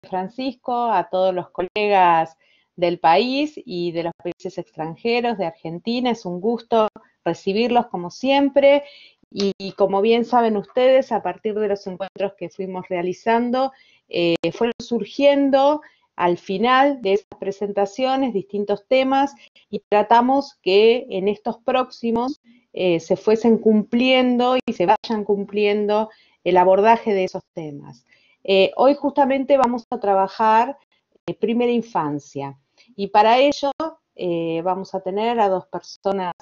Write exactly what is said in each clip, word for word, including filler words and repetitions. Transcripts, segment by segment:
Francisco, a todos los colegas del país y de los países extranjeros, de Argentina. Es un gusto recibirlos como siempre y, y como bien saben ustedes, a partir de los encuentros que fuimos realizando, eh, fueron surgiendo al final de esas presentaciones distintos temas y tratamos que en estos próximos eh, se fuesen cumpliendo y se vayan cumpliendo el abordaje de esos temas. Eh, hoy justamente vamos a trabajar eh, primera infancia y para ello eh, vamos a tener a dos personas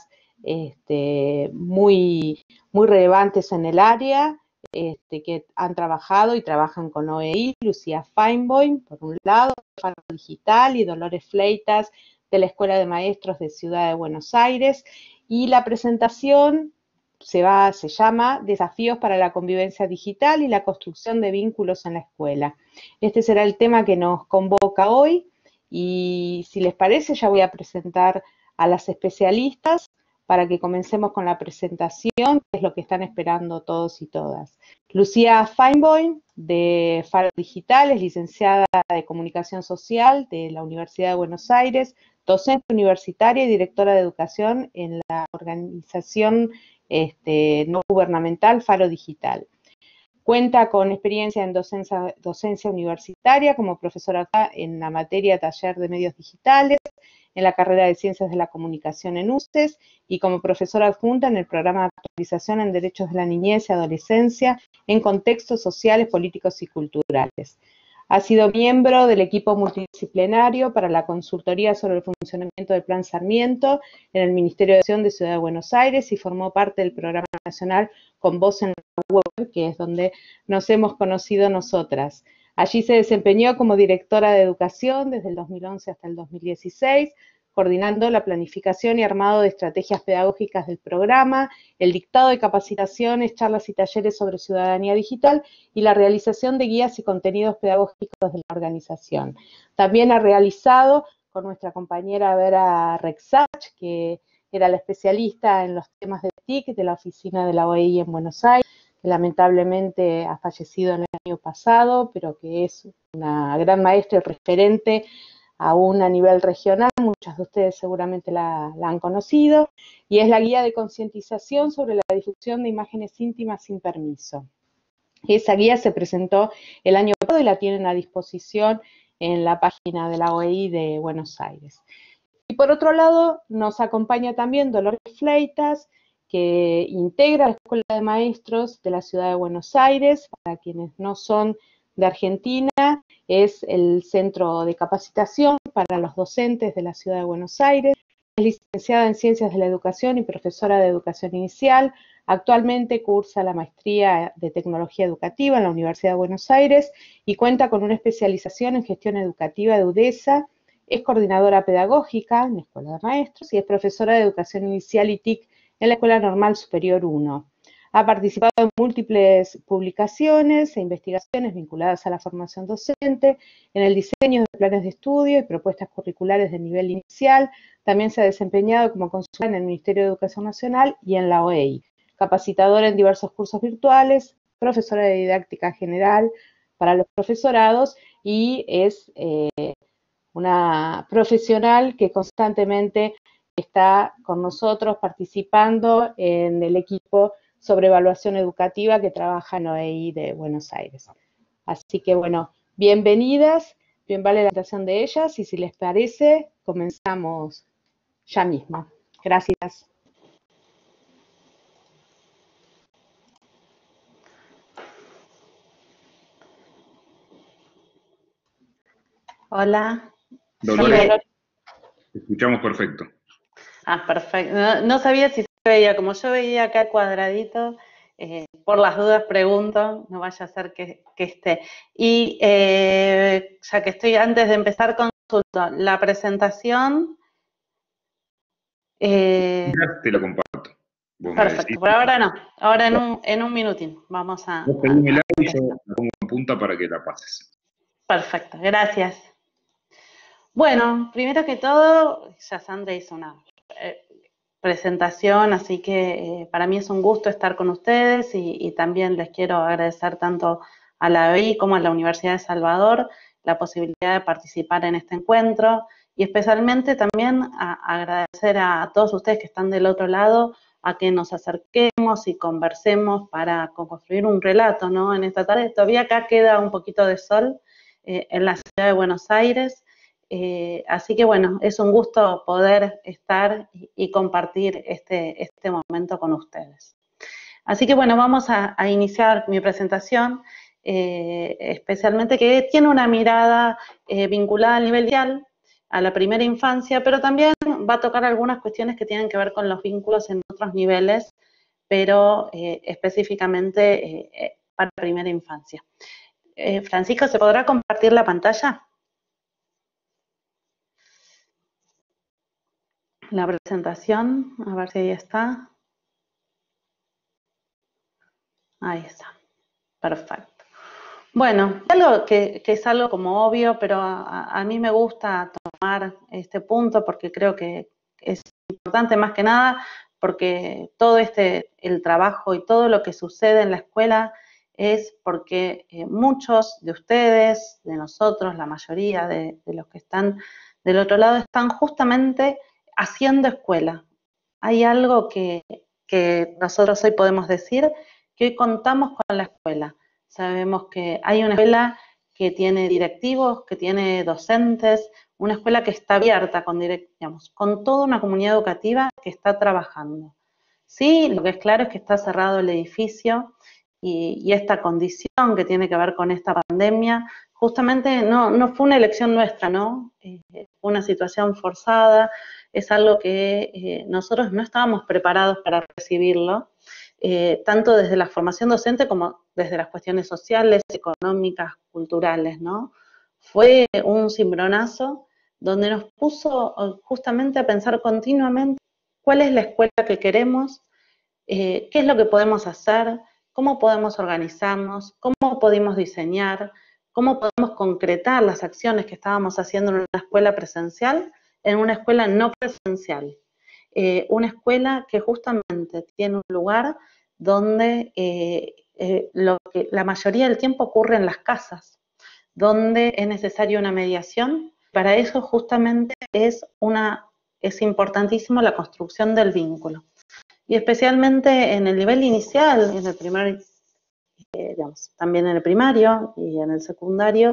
este, muy, muy relevantes en el área, este, que han trabajado y trabajan con O E I, Lucía Feinboim, por un lado, Faro Digital, y Dolores Fleitas, de la Escuela de Maestros de Ciudad de Buenos Aires, y la presentación se, va, se llama Desafíos para la convivencia digital y la construcción de vínculos en la escuela. Este será el tema que nos convoca hoy, y si les parece ya voy a presentar a las especialistas para que comencemos con la presentación, que es lo que están esperando todos y todas. Lucía Feinboim, de Faro Digital, es licenciada de Comunicación Social de la Universidad de Buenos Aires, docente universitaria y directora de educación en la organización este, no gubernamental Faro Digital. Cuenta con experiencia en docencia, docencia universitaria como profesora en la materia taller de medios digitales, en la carrera de Ciencias de la Comunicación en U C E S y como profesora adjunta en el programa de actualización en Derechos de la Niñez y Adolescencia en contextos sociales, políticos y culturales. Ha sido miembro del equipo multidisciplinario para la consultoría sobre el funcionamiento del Plan Sarmiento en el Ministerio de Educación de Ciudad de Buenos Aires y formó parte del programa nacional Con Voz en la Web, que es donde nos hemos conocido nosotras. Allí se desempeñó como directora de educación desde el dos mil once hasta el dos mil dieciséis, coordinando la planificación y armado de estrategias pedagógicas del programa, el dictado de capacitaciones, charlas y talleres sobre ciudadanía digital y la realización de guías y contenidos pedagógicos de la organización. También ha realizado con nuestra compañera Vera Rexach, que era la especialista en los temas de T I C de la oficina de la O E I en Buenos Aires, que lamentablemente ha fallecido en el año pasado, pero que es una gran maestra y referente aún a nivel regional, muchos de ustedes seguramente la, la han conocido, y es la guía de concientización sobre la difusión de imágenes íntimas sin permiso. Esa guía se presentó el año pasado y la tienen a disposición en la página de la O E I de Buenos Aires. Y por otro lado, nos acompaña también Dolores Fleitas, que integra la Escuela de Maestros de la Ciudad de Buenos Aires. Para quienes no son de Argentina, es el centro de capacitación para los docentes de la Ciudad de Buenos Aires. Es licenciada en Ciencias de la Educación y profesora de Educación Inicial. Actualmente cursa la maestría de Tecnología Educativa en la Universidad de Buenos Aires y cuenta con una especialización en Gestión Educativa de UDESA. Es coordinadora pedagógica en la Escuela de Maestros y es profesora de Educación Inicial y T I C en la Escuela Normal Superior uno. Ha participado en múltiples publicaciones e investigaciones vinculadas a la formación docente, en el diseño de planes de estudio y propuestas curriculares de nivel inicial. También se ha desempeñado como consultora en el Ministerio de Educación Nacional y en la O E I. Capacitadora en diversos cursos virtuales, profesora de didáctica general para los profesorados y es eh, una profesional que constantemente está con nosotros participando en el equipo sobre evaluación educativa que trabaja en O E I de Buenos Aires. Así que, bueno, bienvenidas, bien vale la presentación de ellas y si les parece, comenzamos ya mismo. Gracias. Hola. Dolores, Dolores. Te escuchamos perfecto. Ah, perfecto. No, no sabía si se veía, como yo veía acá el cuadradito, eh, por las dudas pregunto, no vaya a ser que, que esté. Y eh, ya que estoy, antes de empezar, consulto la presentación. Eh, Te la comparto. Vos perfecto, por ahora no, ahora en un, en un minutín vamos a... Vos pedímela y yo la pongo en punta para que la pases. Perfecto, gracias. Bueno, primero que todo, ya Sandra hizo una eh, presentación, así que eh, para mí es un gusto estar con ustedes y, y también les quiero agradecer tanto a la O E I como a la Universidad de Salvador la posibilidad de participar en este encuentro y especialmente también a, a agradecer a todos ustedes que están del otro lado a que nos acerquemos y conversemos para construir un relato, ¿no? En esta tarde todavía acá queda un poquito de sol eh, en la ciudad de Buenos Aires, eh, así que bueno, es un gusto poder estar y, y compartir este, este momento con ustedes. Así que bueno, vamos a, a iniciar mi presentación, eh, especialmente que tiene una mirada eh, vinculada al nivel vial, a la primera infancia, pero también va a tocar algunas cuestiones que tienen que ver con los vínculos en otros niveles, pero eh, específicamente eh, para primera infancia. Eh, Francisco, ¿se podrá compartir la pantalla? La presentación, a ver si ahí está. Ahí está, perfecto. Bueno, algo que, que es algo como obvio, pero a, a mí me gusta tomar este punto porque creo que es importante más que nada, porque todo este, el trabajo y todo lo que sucede en la escuela es porque eh, muchos de ustedes, de nosotros, la mayoría de, de los que están del otro lado, están justamente haciendo escuela. Hay algo que, que nosotros hoy podemos decir, que hoy contamos con la escuela. Sabemos que hay una escuela que tiene directivos, que tiene docentes, una escuela que está abierta con, direct, digamos, con toda una comunidad educativa que está trabajando. Sí, lo que es claro es que está cerrado el edificio y, y esta condición que tiene que ver con esta pandemia, justamente no, no fue una elección nuestra, ¿no? Eh, fue una situación forzada, es algo que eh, nosotros no estábamos preparados para recibirlo. Eh, tanto desde la formación docente como desde las cuestiones sociales, económicas, culturales, ¿no? Fue un cimbronazo donde nos puso justamente a pensar continuamente cuál es la escuela que queremos, eh, qué es lo que podemos hacer, cómo podemos organizarnos, cómo podemos diseñar, cómo podemos concretar las acciones que estábamos haciendo en una escuela presencial en una escuela no presencial. Eh, una escuela que justamente tiene un lugar donde eh, eh, lo que la mayoría del tiempo ocurre en las casas, donde es necesaria una mediación. Para eso justamente es, una, es importantísimo la construcción del vínculo. Y especialmente en el nivel inicial, en el primer, eh, digamos, también en el primario y en el secundario,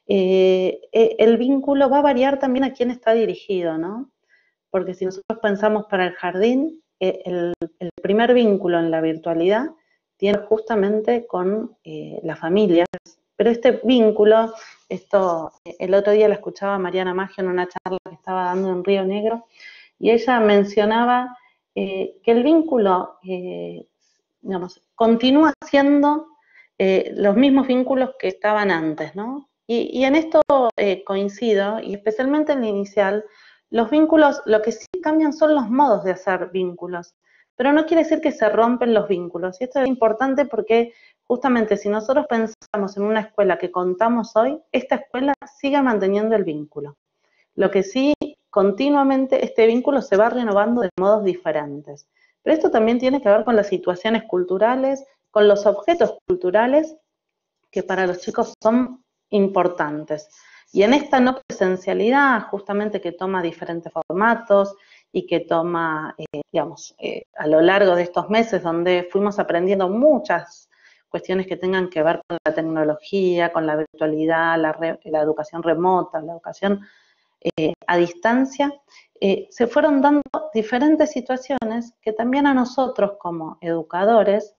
eh, el vínculo va a variar también a quién está dirigido, ¿no? Porque si nosotros pensamos para el jardín, eh, el, el primer vínculo en la virtualidad tiene justamente con eh, las familias, pero este vínculo, esto, el otro día la escuchaba Mariana Maggio en una charla que estaba dando en Río Negro, y ella mencionaba eh, que el vínculo, eh, digamos, continúa siendo eh, los mismos vínculos que estaban antes, ¿no? Y, y en esto eh, coincido, y especialmente en el inicial, los vínculos, lo que sí cambian son los modos de hacer vínculos, pero no quiere decir que se rompen los vínculos. Y esto es importante porque justamente si nosotros pensamos en una escuela que contamos hoy, esta escuela sigue manteniendo el vínculo. Lo que sí, continuamente este vínculo se va renovando de modos diferentes. Pero esto también tiene que ver con las situaciones culturales, con los objetos culturales que para los chicos son importantes. Y en esta no presencialidad, justamente que toma diferentes formatos y que toma, eh, digamos, eh, a lo largo de estos meses donde fuimos aprendiendo muchas cuestiones que tengan que ver con la tecnología, con la virtualidad, la, re, la educación remota, la educación eh, a distancia, eh, se fueron dando diferentes situaciones que también a nosotros como educadores,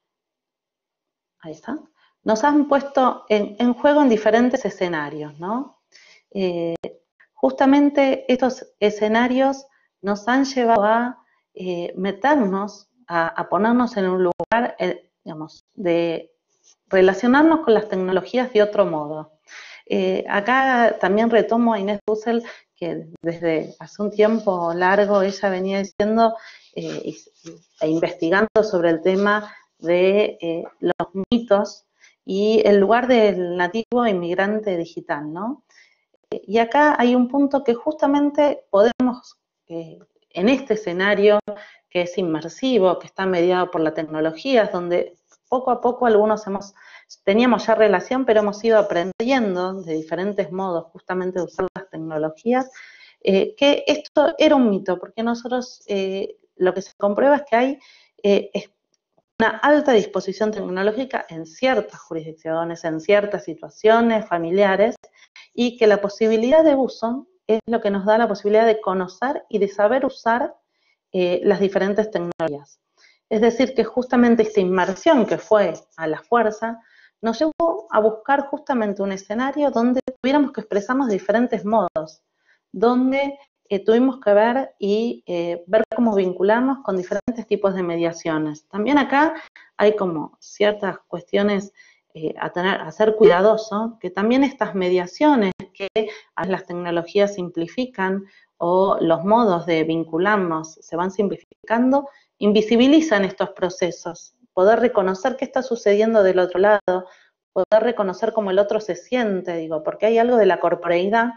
ahí está, nos han puesto en, en juego en diferentes escenarios, ¿no? Eh, justamente estos escenarios nos han llevado a eh, meternos, a, a ponernos en un lugar, eh, digamos, de relacionarnos con las tecnologías de otro modo. Eh, acá también retomo a Inés Dussel, que desde hace un tiempo largo ella venía diciendo eh, e investigando sobre el tema de eh, los mitos y el lugar del nativo inmigrante digital, ¿no? Y acá hay un punto que justamente podemos, eh, en este escenario que es inmersivo, que está mediado por la tecnología, donde poco a poco algunos hemos teníamos ya relación, pero hemos ido aprendiendo de diferentes modos justamente de usar las tecnologías, eh, que esto era un mito, porque nosotros eh, lo que se comprueba es que hay eh, es una alta disposición tecnológica en ciertas jurisdicciones, en ciertas situaciones familiares, y que la posibilidad de uso es lo que nos da la posibilidad de conocer y de saber usar eh, las diferentes tecnologías. Es decir, que justamente esta inmersión que fue a la fuerza nos llevó a buscar justamente un escenario donde tuviéramos que expresarnos de diferentes modos, donde eh, tuvimos que ver y eh, ver cómo vincularnos con diferentes tipos de mediaciones. También acá hay como ciertas cuestiones eh, a, tener, a ser cuidadoso, que también estas mediaciones que a las tecnologías simplifican o los modos de vincularnos se van simplificando, invisibilizan estos procesos. Poder reconocer qué está sucediendo del otro lado, poder reconocer cómo el otro se siente, digo, porque hay algo de la corporeidad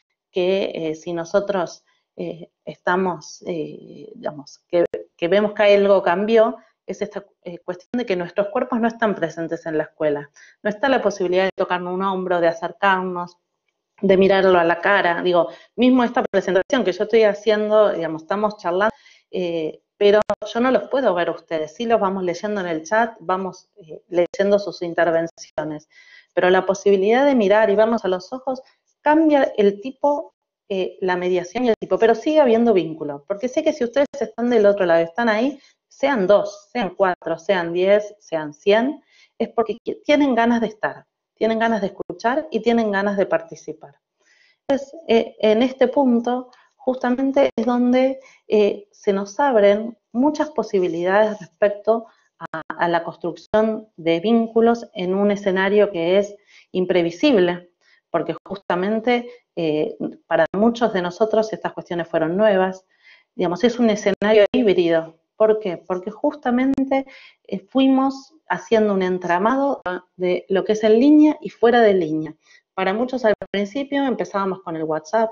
que eh, si nosotros eh, estamos, eh, digamos, que, que vemos que algo cambió, es esta eh, cuestión de que nuestros cuerpos no están presentes en la escuela. No está la posibilidad de tocarnos un hombro, de acercarnos, de mirarlo a la cara. Digo, mismo esta presentación que yo estoy haciendo, digamos, estamos charlando, eh, pero yo no los puedo ver a ustedes, sí los vamos leyendo en el chat, vamos eh, leyendo sus intervenciones, pero la posibilidad de mirar y vernos a los ojos cambia el tipo, eh, la mediación y el tipo, pero sigue habiendo vínculo, porque sé que si ustedes están del otro lado, están ahí, sean dos, sean cuatro, sean diez, sean cien, es porque tienen ganas de estar, tienen ganas de escuchar y tienen ganas de participar. Entonces, eh, en este punto, justamente es donde eh, se nos abren muchas posibilidades respecto a, a la construcción de vínculos en un escenario que es imprevisible, porque justamente eh, para muchos de nosotros estas cuestiones fueron nuevas. Digamos, es un escenario híbrido. ¿Por qué? Porque justamente eh, fuimos haciendo un entramado de lo que es en línea y fuera de línea. Para muchos al principio empezábamos con el WhatsApp,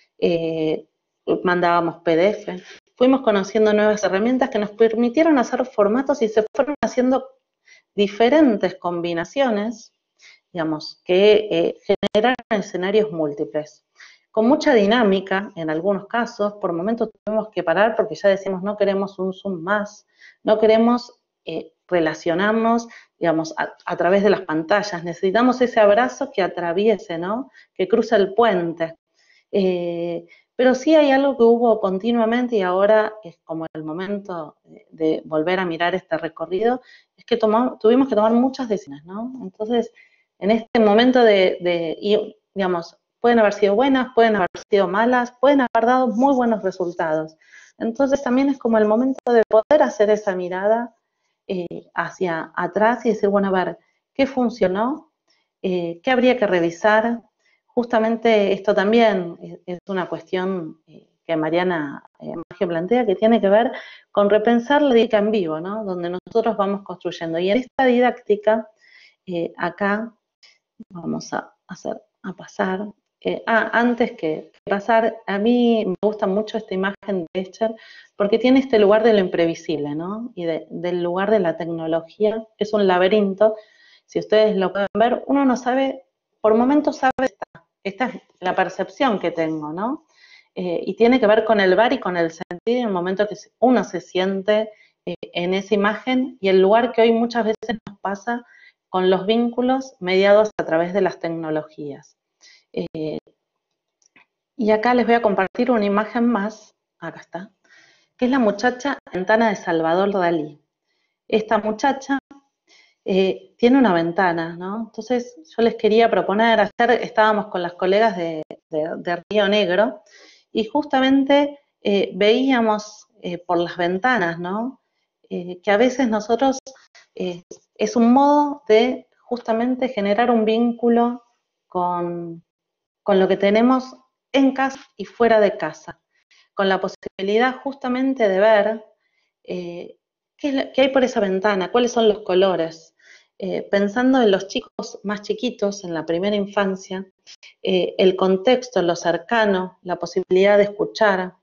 eh, mandábamos P D F, fuimos conociendo nuevas herramientas que nos permitieron hacer formatos y se fueron haciendo diferentes combinaciones, digamos, que eh, generaron escenarios múltiples. Con mucha dinámica, en algunos casos, por momentos tuvimos que parar porque ya decimos no queremos un Zoom más, no queremos eh, relacionarnos, digamos, a, a través de las pantallas, necesitamos ese abrazo que atraviese, ¿no? Que cruza el puente. Eh, pero sí hay algo que hubo continuamente y ahora es como el momento de, de volver a mirar este recorrido, es que tomamos, tuvimos que tomar muchas decisiones, ¿no? Entonces, en este momento de, de y, digamos, pueden haber sido buenas, pueden haber sido malas, pueden haber dado muy buenos resultados. Entonces también es como el momento de poder hacer esa mirada eh, hacia atrás y decir, bueno, a ver, ¿qué funcionó? Eh, ¿Qué habría que revisar? Justamente esto también es, es una cuestión eh, que Mariana eh, Maggio plantea, que tiene que ver con repensar la didáctica en vivo, ¿no? Donde nosotros vamos construyendo. Y en esta didáctica, eh, acá, vamos a hacer, a pasar. Eh, ah, antes que pasar, a mí me gusta mucho esta imagen de Escher porque tiene este lugar de lo imprevisible, ¿no? Y de, del lugar de la tecnología. Es un laberinto. Si ustedes lo pueden ver, uno no sabe, por momentos sabe, esta, esta es la percepción que tengo, ¿no? Eh, y tiene que ver con el ver y con el sentir en el momento que uno se siente eh, en esa imagen y el lugar que hoy muchas veces nos pasa con los vínculos mediados a través de las tecnologías. Eh, y acá les voy a compartir una imagen más, acá está, que es la muchacha ventana de Salvador Dalí. Esta muchacha eh, tiene una ventana, ¿no? Entonces yo les quería proponer, ayer estábamos con las colegas de, de, de Río Negro y justamente eh, veíamos eh, por las ventanas, ¿no? Eh, que a veces nosotros eh, es un modo de justamente generar un vínculo con, con lo que tenemos en casa y fuera de casa, con la posibilidad justamente de ver eh, qué, qué hay por esa ventana, cuáles son los colores. Eh, pensando en los chicos más chiquitos, en la primera infancia, eh, el contexto, lo cercano, la posibilidad de escuchar,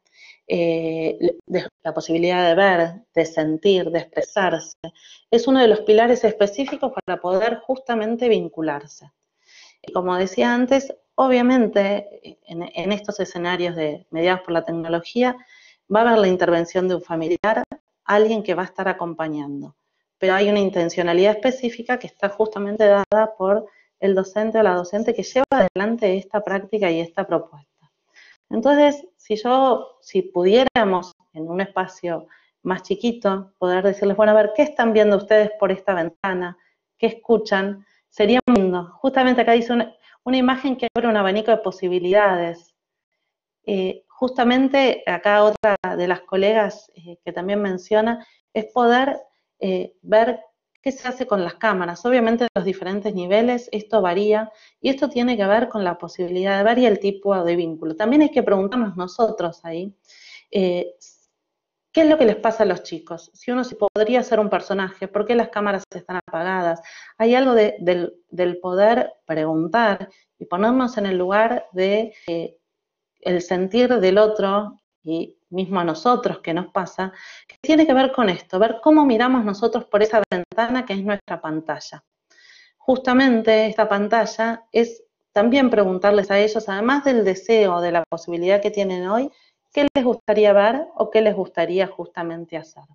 eh, de, la posibilidad de ver, de sentir, de expresarse, es uno de los pilares específicos para poder justamente vincularse. Y como decía antes, obviamente en, en estos escenarios de, mediados por la tecnología va a haber la intervención de un familiar, alguien que va a estar acompañando, pero hay una intencionalidad específica que está justamente dada por el docente o la docente que lleva adelante esta práctica y esta propuesta. Entonces, si yo, si pudiéramos en un espacio más chiquito poder decirles, bueno, a ver, ¿qué están viendo ustedes por esta ventana? ¿Qué escuchan? Sería muy lindo. Justamente acá dice una, una imagen que abre un abanico de posibilidades. Eh, justamente acá otra de las colegas eh, que también menciona es poder eh, ver qué se hace con las cámaras. Obviamente en los diferentes niveles esto varía y esto tiene que ver con la posibilidad de ver y el tipo de vínculo. También hay que preguntarnos nosotros ahí, eh, ¿qué es lo que les pasa a los chicos? Si uno se podría ser un personaje, ¿por qué las cámaras están apagadas? Hay algo de, del, del poder preguntar y ponernos en el lugar de eh, el sentir del otro y mismo a nosotros que nos pasa, que tiene que ver con esto, ver cómo miramos nosotros por esa ventana que es nuestra pantalla. Justamente esta pantalla es también preguntarles a ellos, además del deseo, de la posibilidad que tienen hoy, qué les gustaría ver o qué les gustaría justamente hacer.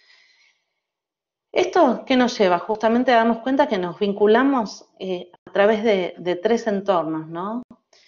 ¿Esto qué nos lleva? Justamente a darnos cuenta que nos vinculamos eh, a través de, de tres entornos, ¿no?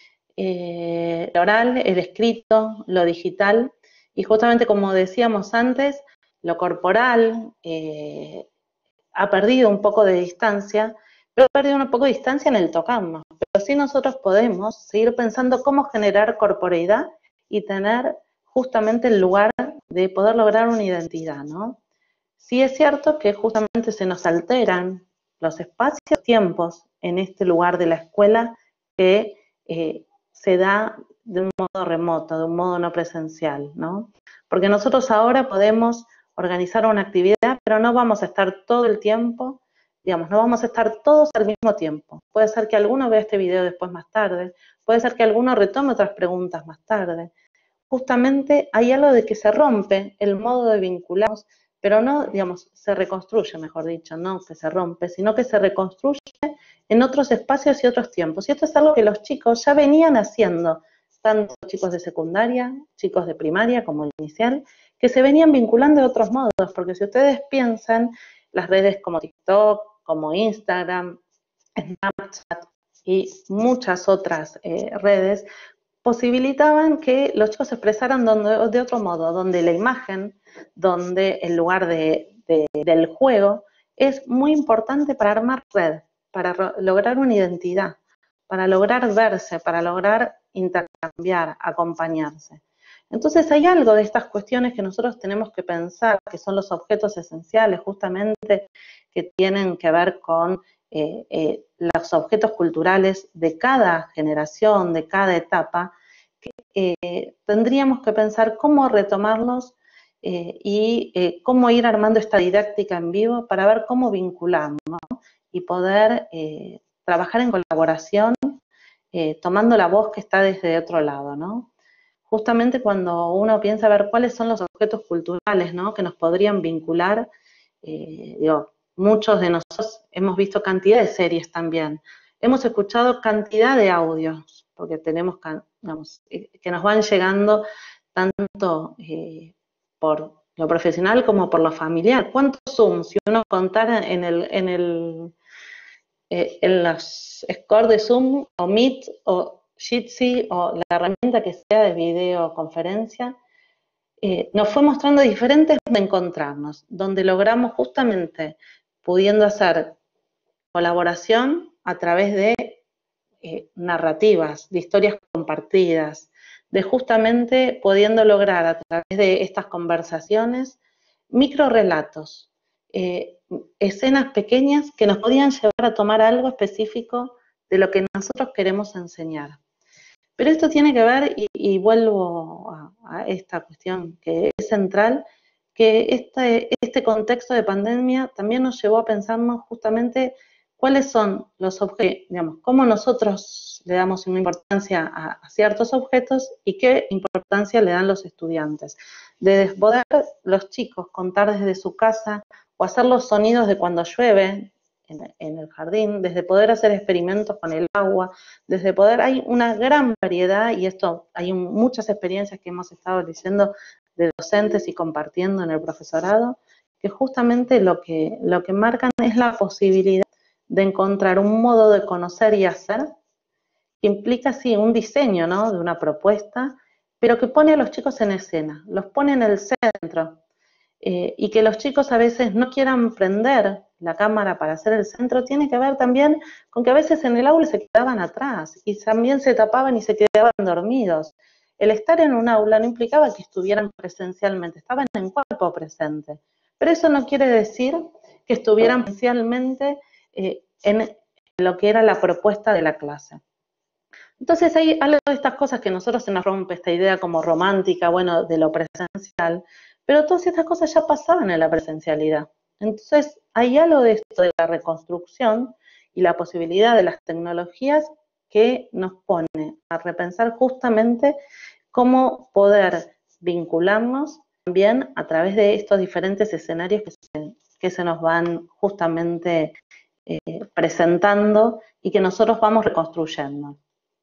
Eh, el oral, el escrito, lo digital, y justamente como decíamos antes, lo corporal eh, ha perdido un poco de distancia, pero ha perdido un poco de distancia en el tocarnos. Pero sí nosotros podemos seguir pensando cómo generar corporeidad y tener justamente el lugar de poder lograr una identidad, ¿no? Sí es cierto que justamente se nos alteran los espacios, tiempos en este lugar de la escuela que eh, se da de un modo remoto, de un modo no presencial, ¿no? Porque nosotros ahora podemos organizar una actividad, pero no vamos a estar todo el tiempo, digamos, no vamos a estar todos al mismo tiempo. Puede ser que alguno vea este video después más tarde, puede ser que alguno retome otras preguntas más tarde. Justamente hay algo de que se rompe el modo de vincularnos, pero no, digamos, se reconstruye, mejor dicho, no que se rompe, sino que se reconstruye en otros espacios y otros tiempos. Y esto es algo que los chicos ya venían haciendo, tanto chicos de secundaria, chicos de primaria como inicial, que se venían vinculando de otros modos, porque si ustedes piensan, las redes como TikTok, como Instagram, Snapchat y muchas otras eh, redes, posibilitaban que los chicos se expresaran donde, de otro modo, donde la imagen, donde el lugar de, de, del juego es muy importante para armar red, para lograr una identidad, para lograr verse, para lograr intercambiar, acompañarse. Entonces hay algo de estas cuestiones que nosotros tenemos que pensar, que son los objetos esenciales justamente, que tienen que ver con eh, eh, los objetos culturales de cada generación, de cada etapa, que eh, tendríamos que pensar cómo retomarlos eh, y eh, cómo ir armando esta didáctica en vivo para ver cómo vincularnos, ¿no? Y poder eh, trabajar en colaboración, eh, tomando la voz que está desde otro lado, ¿no? Justamente cuando uno piensa a ver cuáles son los objetos culturales, ¿no?, que nos podrían vincular, eh, digo, muchos de nosotros hemos visto cantidad de series también, hemos escuchado cantidad de audios, porque tenemos, digamos, que nos van llegando tanto eh, por lo profesional como por lo familiar. ¿Cuántos Zoom? Si uno contara en el, en el eh, en los scores de Zoom o Meet o Jitsi o la herramienta que sea de videoconferencia, eh, nos fue mostrando diferentes de encontrarnos, donde logramos justamente pudiendo hacer colaboración a través de eh, narrativas, de historias compartidas, de justamente pudiendo lograr a través de estas conversaciones microrelatos, eh, escenas pequeñas que nos podían llevar a tomar algo específico de lo que nosotros queremos enseñar. Pero esto tiene que ver, y, y vuelvo a, a esta cuestión que es central, que este, este contexto de pandemia también nos llevó a pensarnos justamente cuáles son los objetos, digamos, cómo nosotros le damos una importancia a, a ciertos objetos y qué importancia le dan los estudiantes. De poder los chicos contar desde su casa o hacer los sonidos de cuando llueve en, en el jardín, desde poder hacer experimentos con el agua, desde poder, hay una gran variedad, y esto hay un, muchas experiencias que hemos estado leyendo de docentes y compartiendo en el profesorado, que justamente lo que, lo que marcan es la posibilidad de encontrar un modo de conocer y hacer que implica, sí, un diseño, ¿no?, de una propuesta, pero que pone a los chicos en escena, los pone en el centro, eh, y que los chicos a veces no quieran prender la cámara para hacer el centro, tiene que ver también con que a veces en el aula se quedaban atrás, y también se tapaban y se quedaban dormidos. El estar en un aula no implicaba que estuvieran presencialmente, estaban en cuerpo presente, pero eso no quiere decir que estuvieran presencialmente eh, en lo que era la propuesta de la clase. Entonces hay algo de estas cosas que a nosotros se nos rompe esta idea como romántica, bueno, de lo presencial, pero todas estas cosas ya pasaban en la presencialidad. Entonces hay algo de esto de la reconstrucción y la posibilidad de las tecnologías que nos pone a repensar justamente cómo poder vincularnos también a través de estos diferentes escenarios que se, que se nos van justamente eh, presentando y que nosotros vamos reconstruyendo.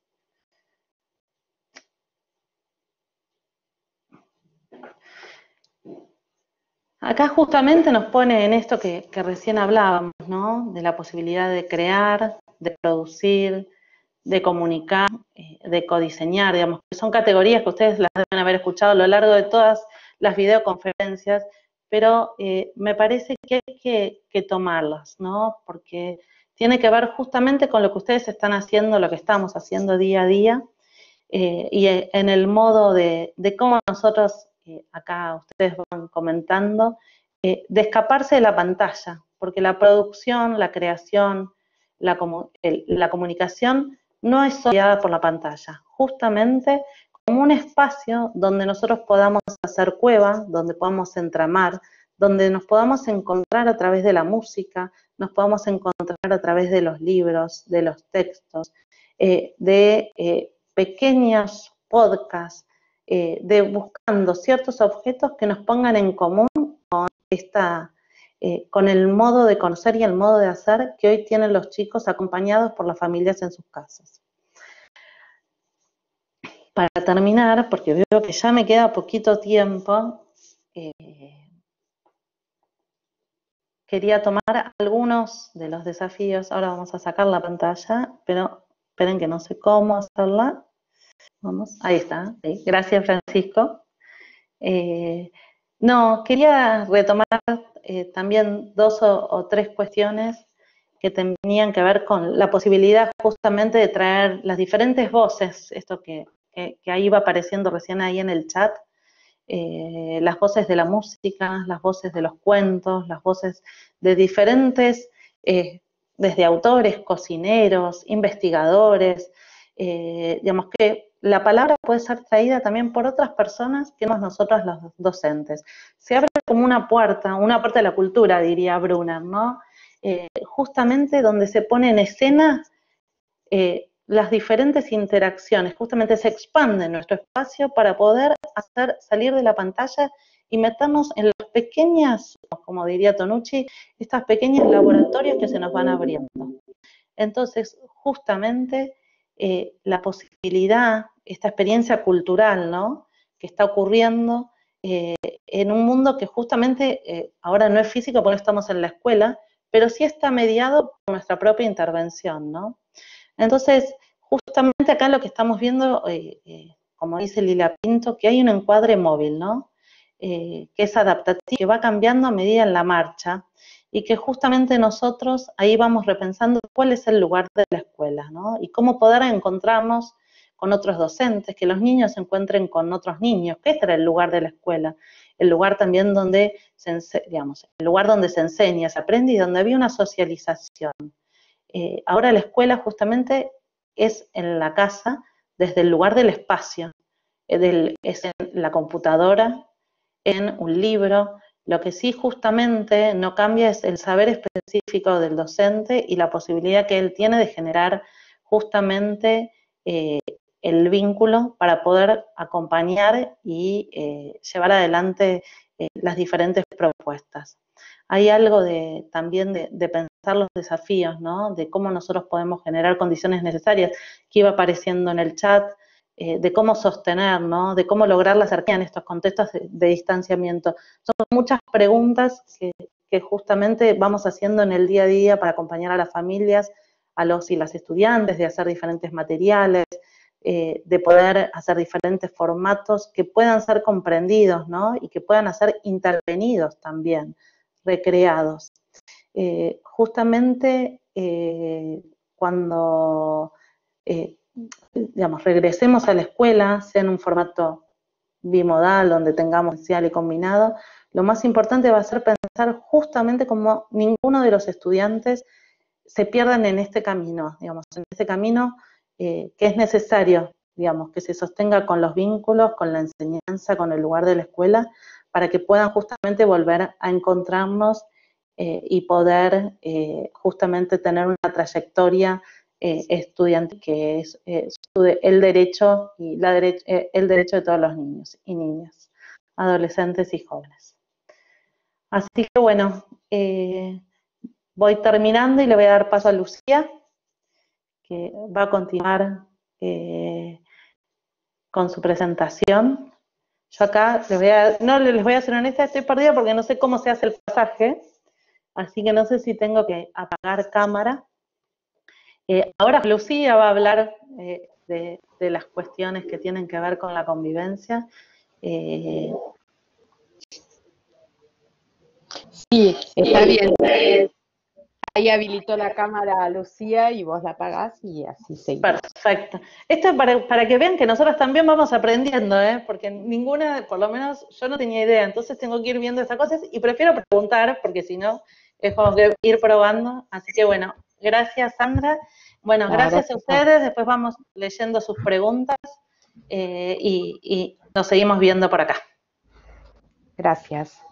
Acá justamente nos pone en esto que, que recién hablábamos, ¿no?, de la posibilidad de crear, de producir, de comunicar, eh, de codiseñar, digamos, que son categorías que ustedes las deben haber escuchado a lo largo de todas las videoconferencias, pero eh, me parece que hay que, que tomarlas, ¿no?, porque tiene que ver justamente con lo que ustedes están haciendo, lo que estamos haciendo día a día, eh, y en el modo de, de cómo nosotros, eh, acá ustedes van comentando, eh, de escaparse de la pantalla, porque la producción, la creación, la, comu el, la comunicación no es solo guiada por la pantalla, justamente como un espacio donde nosotros podamos hacer cueva, donde podamos entramar, donde nos podamos encontrar a través de la música, nos podamos encontrar a través de los libros, de los textos, eh, de eh, pequeños podcasts, eh, de buscando ciertos objetos que nos pongan en común con, esta, eh, con el modo de conocer y el modo de hacer que hoy tienen los chicos acompañados por las familias en sus casas. Para terminar, porque veo que ya me queda poquito tiempo, eh, quería tomar algunos de los desafíos. Ahora vamos a sacar la pantalla, pero esperen que no sé cómo hacerla. Vamos, ahí está. Sí. Gracias, Francisco. Eh, no, quería retomar eh, también dos o, o tres cuestiones que tenían que ver con la posibilidad justamente de traer las diferentes voces, esto que, que, que ahí va apareciendo recién ahí en el chat, eh, las voces de la música, las voces de los cuentos, las voces de diferentes, eh, desde autores, cocineros, investigadores, eh, digamos que la palabra puede ser traída también por otras personas que no nosotros los docentes. Se abre como una puerta, una puerta de la cultura, diría Brunner, ¿no? Eh, justamente donde se pone en escena eh, las diferentes interacciones, justamente se expande nuestro espacio para poder hacer salir de la pantalla y meternos en las pequeñas, como diría Tonucci, estas pequeños laboratorios que se nos van abriendo. Entonces, justamente eh, la posibilidad, esta experiencia cultural, ¿no?, que está ocurriendo eh, en un mundo que justamente eh, ahora no es físico porque no estamos en la escuela, pero sí está mediado por nuestra propia intervención, ¿no? Entonces, justamente acá lo que estamos viendo, eh, eh, como dice Lila Pinto, que hay un encuadre móvil, ¿no?, eh, que es adaptativo, que va cambiando a medida en la marcha, y que justamente nosotros ahí vamos repensando cuál es el lugar de la escuela, ¿no?, y cómo poder encontrarnos con otros docentes, que los niños se encuentren con otros niños, que este era el lugar de la escuela, el lugar también donde se, digamos, el lugar donde se enseña, se aprende y donde había una socialización. Eh, ahora la escuela justamente es en la casa, desde el lugar del espacio, eh, del, es en la computadora, en un libro, Lo que sí justamente no cambia es el saber específico del docente y la posibilidad que él tiene de generar justamente eh, el vínculo para poder acompañar y eh, llevar adelante eh, las diferentes propuestas. Hay algo de, también de, de pensar los desafíos, ¿no? De cómo nosotros podemos generar condiciones necesarias, que iba apareciendo en el chat, eh, de cómo sostener, ¿no? De cómo lograr la cercanía en estos contextos de, de distanciamiento. Son muchas preguntas que, que justamente vamos haciendo en el día a día para acompañar a las familias, a los y las estudiantes, de hacer diferentes materiales, eh, de poder hacer diferentes formatos que puedan ser comprendidos, ¿no? Y que puedan ser intervenidos también, recreados. Eh, justamente eh, cuando eh, digamos, regresemos a la escuela, sea en un formato bimodal, donde tengamos presencial y combinado, lo más importante va a ser pensar justamente cómo ninguno de los estudiantes se pierdan en este camino, digamos, en este camino eh, que es necesario, digamos, que se sostenga con los vínculos, con la enseñanza, con el lugar de la escuela, para que puedan justamente volver a encontrarnos eh, y poder eh, justamente tener una trayectoria eh, estudiantil que es eh, el derecho y la dere eh, el derecho de todos los niños y niñas, adolescentes y jóvenes. Así que bueno, eh, voy terminando y le voy a dar paso a Lucía, que va a continuar eh, con su presentación. Yo acá les voy a, no les voy a ser honesta, estoy perdida porque no sé cómo se hace el pasaje, así que no sé si tengo que apagar cámara. Eh, ahora Lucía va a hablar eh, de, de las cuestiones que tienen que ver con la convivencia. Eh, sí, está bien. Ahí habilitó la cámara a Lucía y vos la apagás y así seguimos. Perfecto. Esto es para, para que vean que nosotros también vamos aprendiendo, ¿eh? Porque ninguna, por lo menos yo no tenía idea, entonces tengo que ir viendo estas cosas y prefiero preguntar, porque si no, es como que ir probando. Así que bueno, gracias Sandra. Bueno, No, gracias, gracias a ustedes, después vamos leyendo sus preguntas eh, y, y nos seguimos viendo por acá. Gracias.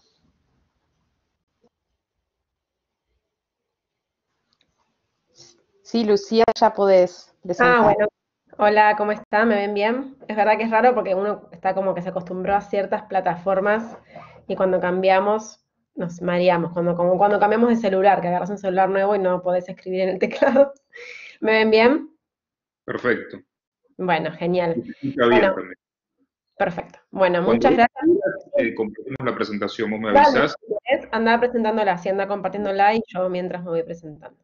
Sí, Lucía, ya podés presentar. Ah, bueno. Hola, ¿cómo está? ¿Me ven bien? Es verdad que es raro porque uno está como que se acostumbró a ciertas plataformas y cuando cambiamos nos mareamos, cuando, como cuando cambiamos de celular, que agarras un celular nuevo y no podés escribir en el teclado. ¿Me ven bien? Perfecto. Bueno, genial. Está bien Bueno, también. perfecto. Bueno, Cuando muchas gracias. eh, compartimos la presentación, vos me Dale, avisás. si querés, andá presentándola, así anda compartiéndola y yo mientras me voy presentando.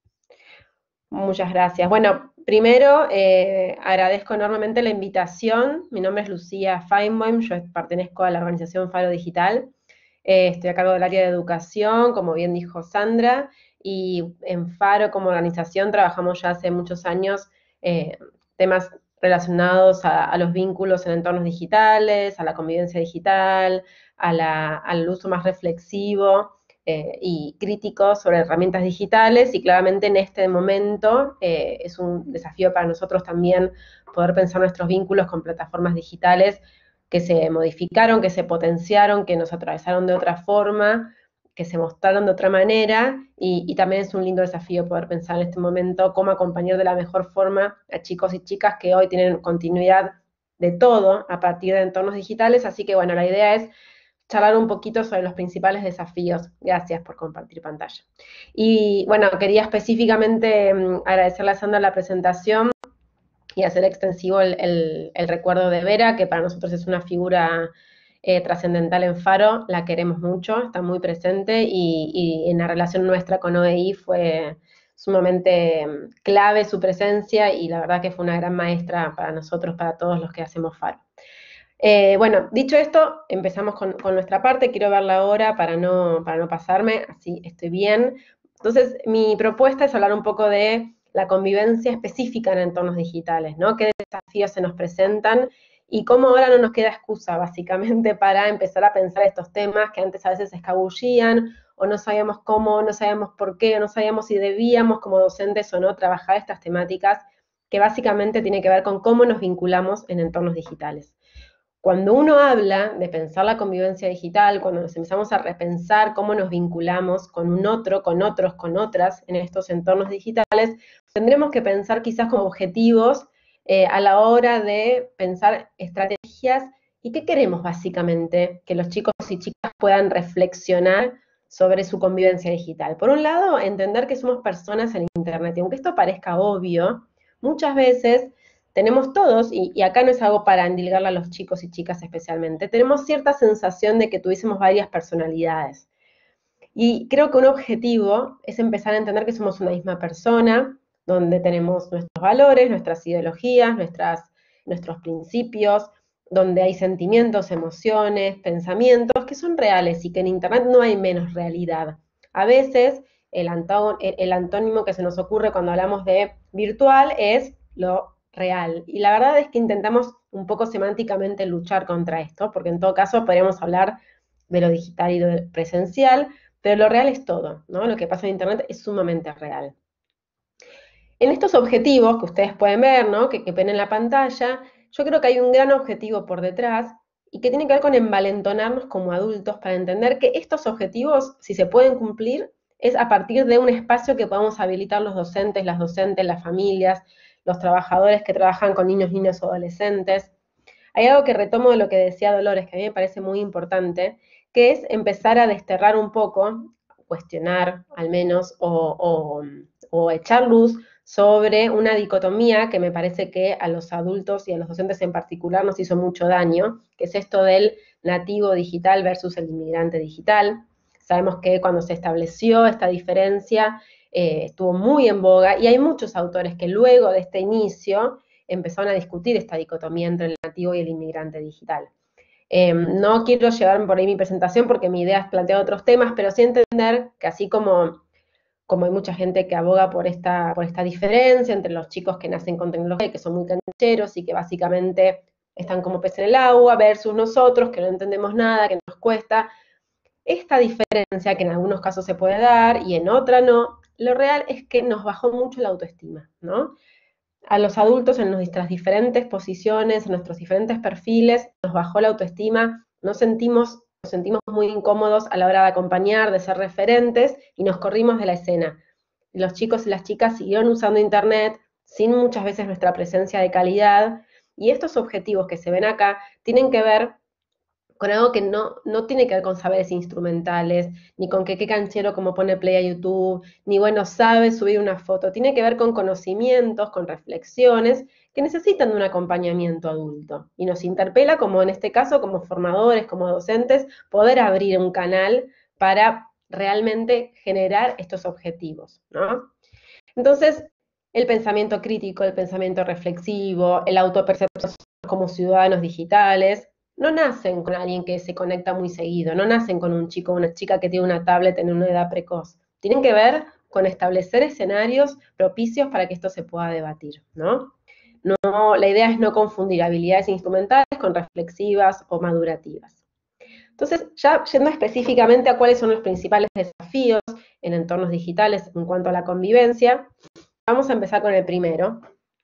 Muchas gracias. Bueno, primero eh, agradezco enormemente la invitación. Mi nombre es Lucía Feinboim, yo pertenezco a la organización Faro Digital. Eh, estoy a cargo del área de educación, como bien dijo Sandra, y en Faro como organización trabajamos ya hace muchos años eh, temas relacionados a, a los vínculos en entornos digitales, a la convivencia digital, a la, al uso más reflexivo Eh, y críticos sobre herramientas digitales, y claramente en este momento eh, es un desafío para nosotros también poder pensar nuestros vínculos con plataformas digitales que se modificaron, que se potenciaron, que nos atravesaron de otra forma, que se mostraron de otra manera, y, y también es un lindo desafío poder pensar en este momento cómo acompañar de la mejor forma a chicos y chicas que hoy tienen continuidad de todo a partir de entornos digitales. Así que bueno, la idea es charlar un poquito sobre los principales desafíos. Gracias por compartir pantalla. Y bueno, quería específicamente um, agradecerle a Sandra la presentación y hacer extensivo el, el, el recuerdo de Vera, que para nosotros es una figura eh, trascendental en Faro, la queremos mucho, está muy presente, y, y en la relación nuestra con O E I fue sumamente um, clave su presencia, y la verdad que fue una gran maestra para nosotros, para todos los que hacemos Faro. Eh, bueno, dicho esto, empezamos con, con nuestra parte. Quiero ver la hora para no, para no pasarme, así estoy bien. Entonces, mi propuesta es hablar un poco de la convivencia específica en entornos digitales, ¿no? Qué desafíos se nos presentan y cómo ahora no nos queda excusa, básicamente, para empezar a pensar estos temas que antes a veces se escabullían, o no sabíamos cómo, no sabíamos por qué, o no sabíamos si debíamos como docentes o no trabajar estas temáticas, que básicamente tiene que ver con cómo nos vinculamos en entornos digitales. Cuando uno habla de pensar la convivencia digital, cuando nos empezamos a repensar cómo nos vinculamos con un otro, con otros, con otras en estos entornos digitales, tendremos que pensar quizás como objetivos eh, a la hora de pensar estrategias y qué queremos básicamente que los chicos y chicas puedan reflexionar sobre su convivencia digital. Por un lado, entender que somos personas en Internet, y aunque esto parezca obvio, muchas veces tenemos todos, y, y acá no es algo para endilgarle a los chicos y chicas especialmente, tenemos cierta sensación de que tuviésemos varias personalidades. Y creo que un objetivo es empezar a entender que somos una misma persona, donde tenemos nuestros valores, nuestras ideologías, nuestras, nuestros principios, donde hay sentimientos, emociones, pensamientos que son reales y que en Internet no hay menos realidad. A veces el, antón, el antónimo que se nos ocurre cuando hablamos de virtual es lo real. Y la verdad es que intentamos un poco semánticamente luchar contra esto, porque en todo caso podríamos hablar de lo digital y de lo presencial, pero lo real es todo, ¿no? Lo que pasa en Internet es sumamente real. En estos objetivos que ustedes pueden ver, ¿no? Que, que ven en la pantalla, yo creo que hay un gran objetivo por detrás y que tiene que ver con envalentonarnos como adultos para entender que estos objetivos, si se pueden cumplir, es a partir de un espacio que podamos habilitar los docentes, las docentes, las familias, los trabajadores que trabajan con niños, niñas o adolescentes. Hay algo que retomo de lo que decía Dolores, que a mí me parece muy importante, que es empezar a desterrar un poco, cuestionar al menos, o, o, o echar luz sobre una dicotomía que me parece que a los adultos y a los docentes en particular nos hizo mucho daño, que es esto del nativo digital versus el inmigrante digital. Sabemos que cuando se estableció esta diferencia eh, estuvo muy en boga y hay muchos autores que luego de este inicio empezaron a discutir esta dicotomía entre el nativo y el inmigrante digital. Eh, no quiero llevar por ahí mi presentación porque mi idea es plantear otros temas, pero sí entender que así como, como hay mucha gente que aboga por esta, por esta diferencia entre los chicos que nacen con tecnología y que son muy cancheros y que básicamente están como pez en el agua versus nosotros que no entendemos nada, que nos cuesta, esta diferencia que en algunos casos se puede dar y en otra no, lo real es que nos bajó mucho la autoestima, ¿no? A los adultos en nuestras diferentes posiciones, en nuestros diferentes perfiles, nos bajó la autoestima, nos sentimos, nos sentimos muy incómodos a la hora de acompañar, de ser referentes, y nos corrimos de la escena. Los chicos y las chicas siguieron usando Internet sin muchas veces nuestra presencia de calidad, y estos objetivos que se ven acá tienen que ver con algo que no, no tiene que ver con saberes instrumentales, ni con que qué canchero como pone play a YouTube, ni bueno, sabe subir una foto, tiene que ver con conocimientos, con reflexiones, que necesitan de un acompañamiento adulto. Y nos interpela, como en este caso, como formadores, como docentes, poder abrir un canal para realmente generar estos objetivos, ¿no? Entonces, el pensamiento crítico, el pensamiento reflexivo, el autopercepción como ciudadanos digitales, no nacen con alguien que se conecta muy seguido, no nacen con un chico o una chica que tiene una tablet en una edad precoz. Tienen que ver con establecer escenarios propicios para que esto se pueda debatir, ¿no? No, la idea es no confundir habilidades instrumentales con reflexivas o madurativas. Entonces, ya yendo específicamente a cuáles son los principales desafíos en entornos digitales en cuanto a la convivencia, vamos a empezar con el primero,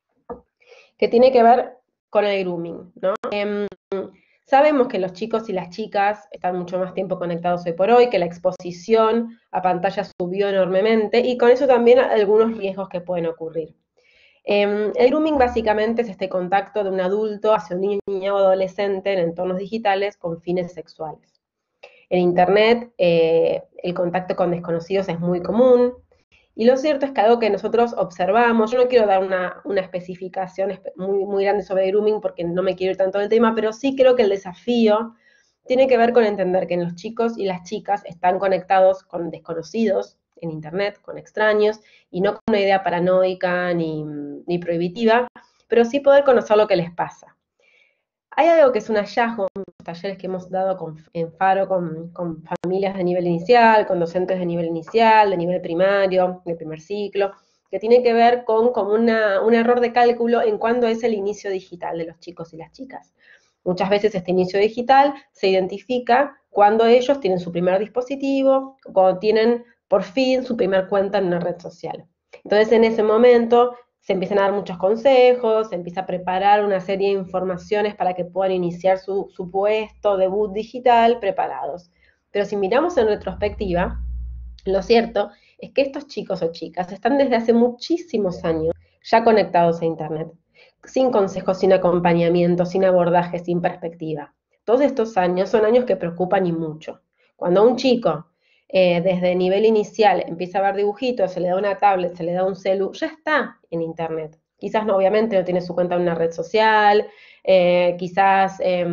que tiene que ver con el grooming, ¿no? Eh, Sabemos que los chicos y las chicas están mucho más tiempo conectados hoy por hoy, que la exposición a pantallas subió enormemente y con eso también algunos riesgos que pueden ocurrir. Eh, el grooming básicamente es este contacto de un adulto hacia un niño, niña o adolescente en entornos digitales con fines sexuales. En Internet eh, el contacto con desconocidos es muy común, y lo cierto es que algo que nosotros observamos, yo no quiero dar una, una especificación muy, muy grande sobre grooming porque no me quiero ir tanto del tema, pero sí creo que el desafío tiene que ver con entender que los chicos y las chicas están conectados con desconocidos en Internet, con extraños, y no con una idea paranoica ni, ni prohibitiva, pero sí poder conocer lo que les pasa. Hay algo que es un hallazgo en los talleres que hemos dado con, en Faro con, con familias de nivel inicial, con docentes de nivel inicial, de nivel primario, de primer ciclo, que tiene que ver con como una, un error de cálculo en cuándo es el inicio digital de los chicos y las chicas. Muchas veces este inicio digital se identifica cuando ellos tienen su primer dispositivo, cuando tienen por fin su primer cuenta en una red social. Entonces en ese momento se empiezan a dar muchos consejos, se empieza a preparar una serie de informaciones para que puedan iniciar su, su puesto, debut digital, preparados. Pero si miramos en retrospectiva, lo cierto es que estos chicos o chicas están desde hace muchísimos años ya conectados a Internet, sin consejos, sin acompañamiento, sin abordaje, sin perspectiva. Todos estos años son años que preocupan y mucho. Cuando un chico eh, desde nivel inicial empieza a ver dibujitos, se le da una tablet, se le da un celu, ya está en Internet. Quizás no, obviamente no tiene su cuenta en una red social, eh, quizás eh,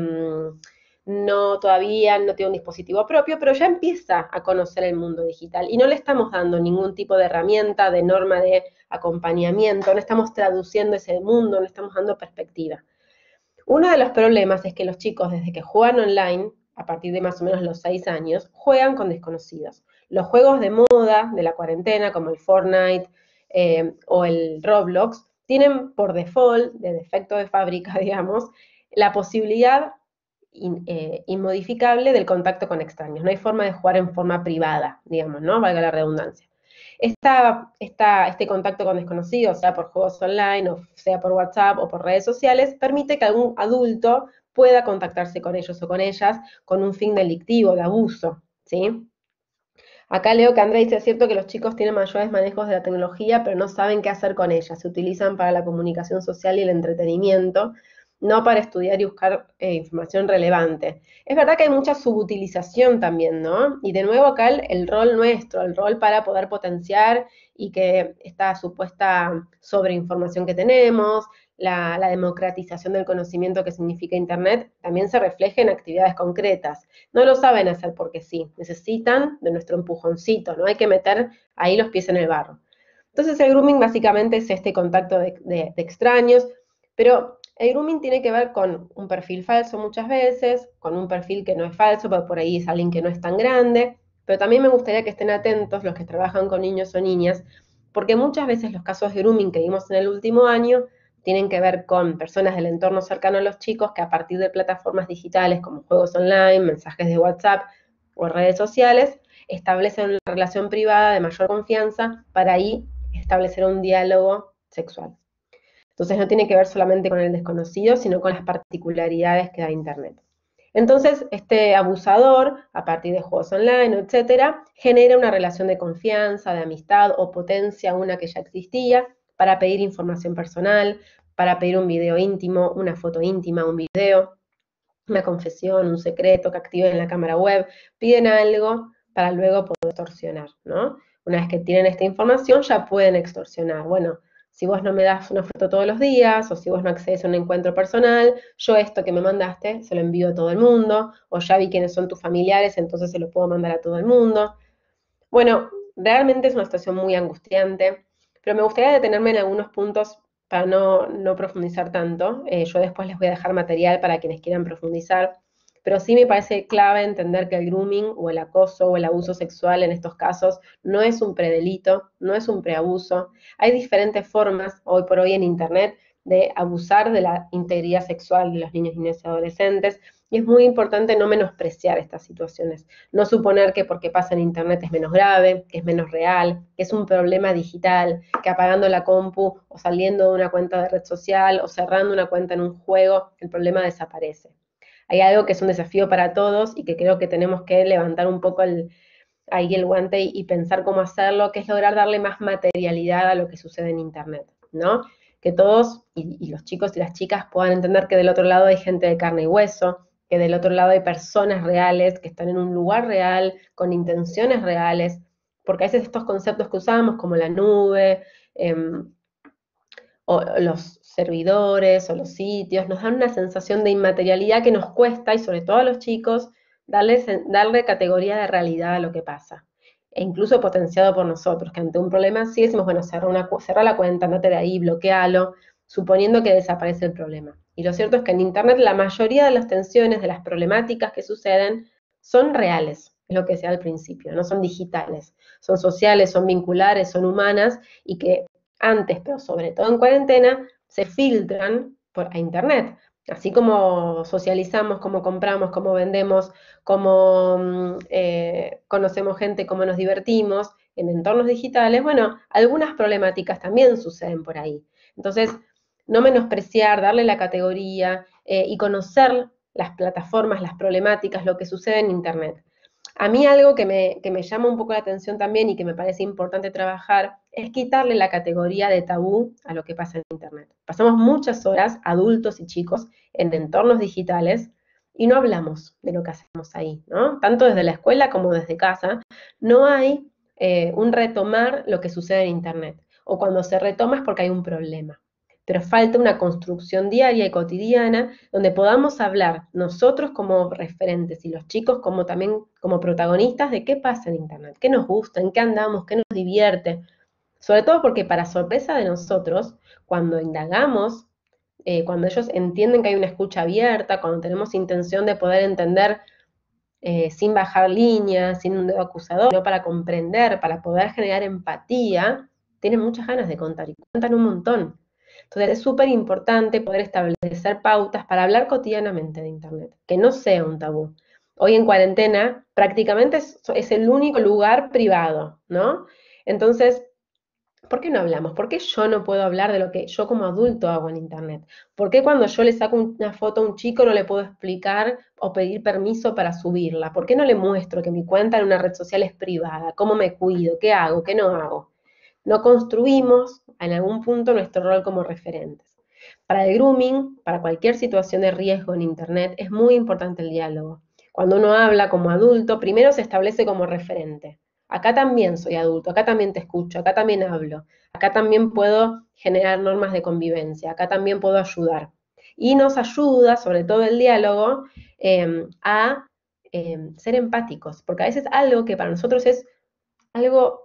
no todavía no tiene un dispositivo propio, pero ya empieza a conocer el mundo digital y no le estamos dando ningún tipo de herramienta, de norma de acompañamiento, no estamos traduciendo ese mundo, no estamos dando perspectiva. Uno de los problemas es que los chicos desde que juegan online, a partir de más o menos los seis años, juegan con desconocidos. Los juegos de moda de la cuarentena, como el Fortnite eh, o el Roblox, tienen por default, de defecto de fábrica, digamos, la posibilidad in, eh, inmodificable del contacto con extraños. No hay forma de jugar en forma privada, digamos, ¿no? Valga la redundancia. Esta, esta, este contacto con desconocidos, sea por juegos online, o sea por WhatsApp o por redes sociales, permite que algún adulto pueda contactarse con ellos o con ellas con un fin delictivo, de abuso, ¿sí? Acá leo que Andrea dice, es cierto que los chicos tienen mayores manejos de la tecnología, pero no saben qué hacer con ella. Se utilizan para la comunicación social y el entretenimiento, no para estudiar y buscar eh, información relevante. Es verdad que hay mucha subutilización también, ¿no? Y de nuevo acá el, el rol nuestro, el rol para poder potenciar y que esta supuesta sobreinformación que tenemos, la, la democratización del conocimiento que significa Internet, también se refleja en actividades concretas. No lo saben hacer porque sí, necesitan de nuestro empujoncito, ¿no? Hay que meter ahí los pies en el barro. Entonces el grooming básicamente es este contacto de, de, de extraños, pero el grooming tiene que ver con un perfil falso muchas veces, con un perfil que no es falso, porque por ahí es alguien que no es tan grande, pero también me gustaría que estén atentos los que trabajan con niños o niñas, porque muchas veces los casos de grooming que vimos en el último año tienen que ver con personas del entorno cercano a los chicos que a partir de plataformas digitales como juegos online, mensajes de WhatsApp o redes sociales, establecen una relación privada de mayor confianza para ahí establecer un diálogo sexual. Entonces no tiene que ver solamente con el desconocido, sino con las particularidades que da Internet. Entonces, este abusador, a partir de juegos online, etcétera, genera una relación de confianza, de amistad o potencia una que ya existía para pedir información personal, para pedir un video íntimo, una foto íntima, un video, una confesión, un secreto que activen la cámara web, piden algo para luego poder extorsionar, ¿no? Una vez que tienen esta información ya pueden extorsionar. Bueno, si vos no me das una foto todos los días, o si vos no accedes a un encuentro personal, yo esto que me mandaste se lo envío a todo el mundo, o ya vi quiénes son tus familiares, entonces se lo puedo mandar a todo el mundo. Bueno, realmente es una situación muy angustiante, pero me gustaría detenerme en algunos puntos para no, no profundizar tanto. Eh, yo después les voy a dejar material para quienes quieran profundizar, pero sí me parece clave entender que el grooming o el acoso o el abuso sexual en estos casos no es un predelito, no es un preabuso. Hay diferentes formas hoy por hoy en Internet de abusar de la integridad sexual de los niños, niñas y adolescentes, y es muy importante no menospreciar estas situaciones, no suponer que porque pasa en Internet es menos grave, que es menos real, que es un problema digital, que apagando la compu o saliendo de una cuenta de red social o cerrando una cuenta en un juego, el problema desaparece. Hay algo que es un desafío para todos y que creo que tenemos que levantar un poco el, ahí el guante y, y pensar cómo hacerlo, que es lograr darle más materialidad a lo que sucede en Internet, ¿no? Que todos, y, y los chicos y las chicas, puedan entender que del otro lado hay gente de carne y hueso, que del otro lado hay personas reales, que están en un lugar real, con intenciones reales, porque a veces estos conceptos que usamos, como la nube, eh, o los servidores o los sitios, nos dan una sensación de inmaterialidad que nos cuesta, y sobre todo a los chicos, darle, darle categoría de realidad a lo que pasa. E incluso potenciado por nosotros, que ante un problema sí decimos, bueno, cerra, una, cerra la cuenta, andate de ahí, bloquealo, suponiendo que desaparece el problema. Y lo cierto es que en Internet la mayoría de las tensiones, de las problemáticas que suceden, son reales, es lo que decía al principio, no son digitales, son sociales, son vinculares, son humanas, y que antes, pero sobre todo en cuarentena, se filtran por, a Internet. Así como socializamos, como compramos, como vendemos, como eh, conocemos gente, cómo nos divertimos en entornos digitales, bueno, algunas problemáticas también suceden por ahí. Entonces, no menospreciar, darle la categoría eh, y conocer las plataformas, las problemáticas, lo que sucede en Internet. A mí algo que me, que me llama un poco la atención también y que me parece importante trabajar es quitarle la categoría de tabú a lo que pasa en Internet. Pasamos muchas horas, adultos y chicos, en entornos digitales y no hablamos de lo que hacemos ahí, ¿no? Tanto desde la escuela como desde casa, no hay eh, un retomar lo que sucede en Internet. O cuando se retoma es porque hay un problema. Pero falta una construcción diaria y cotidiana donde podamos hablar nosotros como referentes y los chicos como también como protagonistas de qué pasa en Internet, qué nos gusta, en qué andamos, qué nos divierte. Sobre todo porque para sorpresa de nosotros, cuando indagamos, eh, cuando ellos entienden que hay una escucha abierta, cuando tenemos intención de poder entender eh, sin bajar líneas, sin un dedo acusador, sino para comprender, para poder generar empatía, tienen muchas ganas de contar y cuentan un montón. Entonces es súper importante poder establecer pautas para hablar cotidianamente de Internet, que no sea un tabú. Hoy en cuarentena prácticamente es, es el único lugar privado, ¿no? Entonces, ¿por qué no hablamos? ¿Por qué yo no puedo hablar de lo que yo como adulto hago en Internet? ¿Por qué cuando yo le saco una foto a un chico no le puedo explicar o pedir permiso para subirla? ¿Por qué no le muestro que mi cuenta en una red social es privada? ¿Cómo me cuido? ¿Qué hago? ¿Qué no hago? No construimos en algún punto nuestro rol como referentes. Para el grooming, para cualquier situación de riesgo en Internet, es muy importante el diálogo. Cuando uno habla como adulto, primero se establece como referente. Acá también soy adulto, acá también te escucho, acá también hablo, acá también puedo generar normas de convivencia, acá también puedo ayudar. Y nos ayuda, sobre todo el diálogo, eh, a eh, ser empáticos, porque a veces algo que para nosotros es algo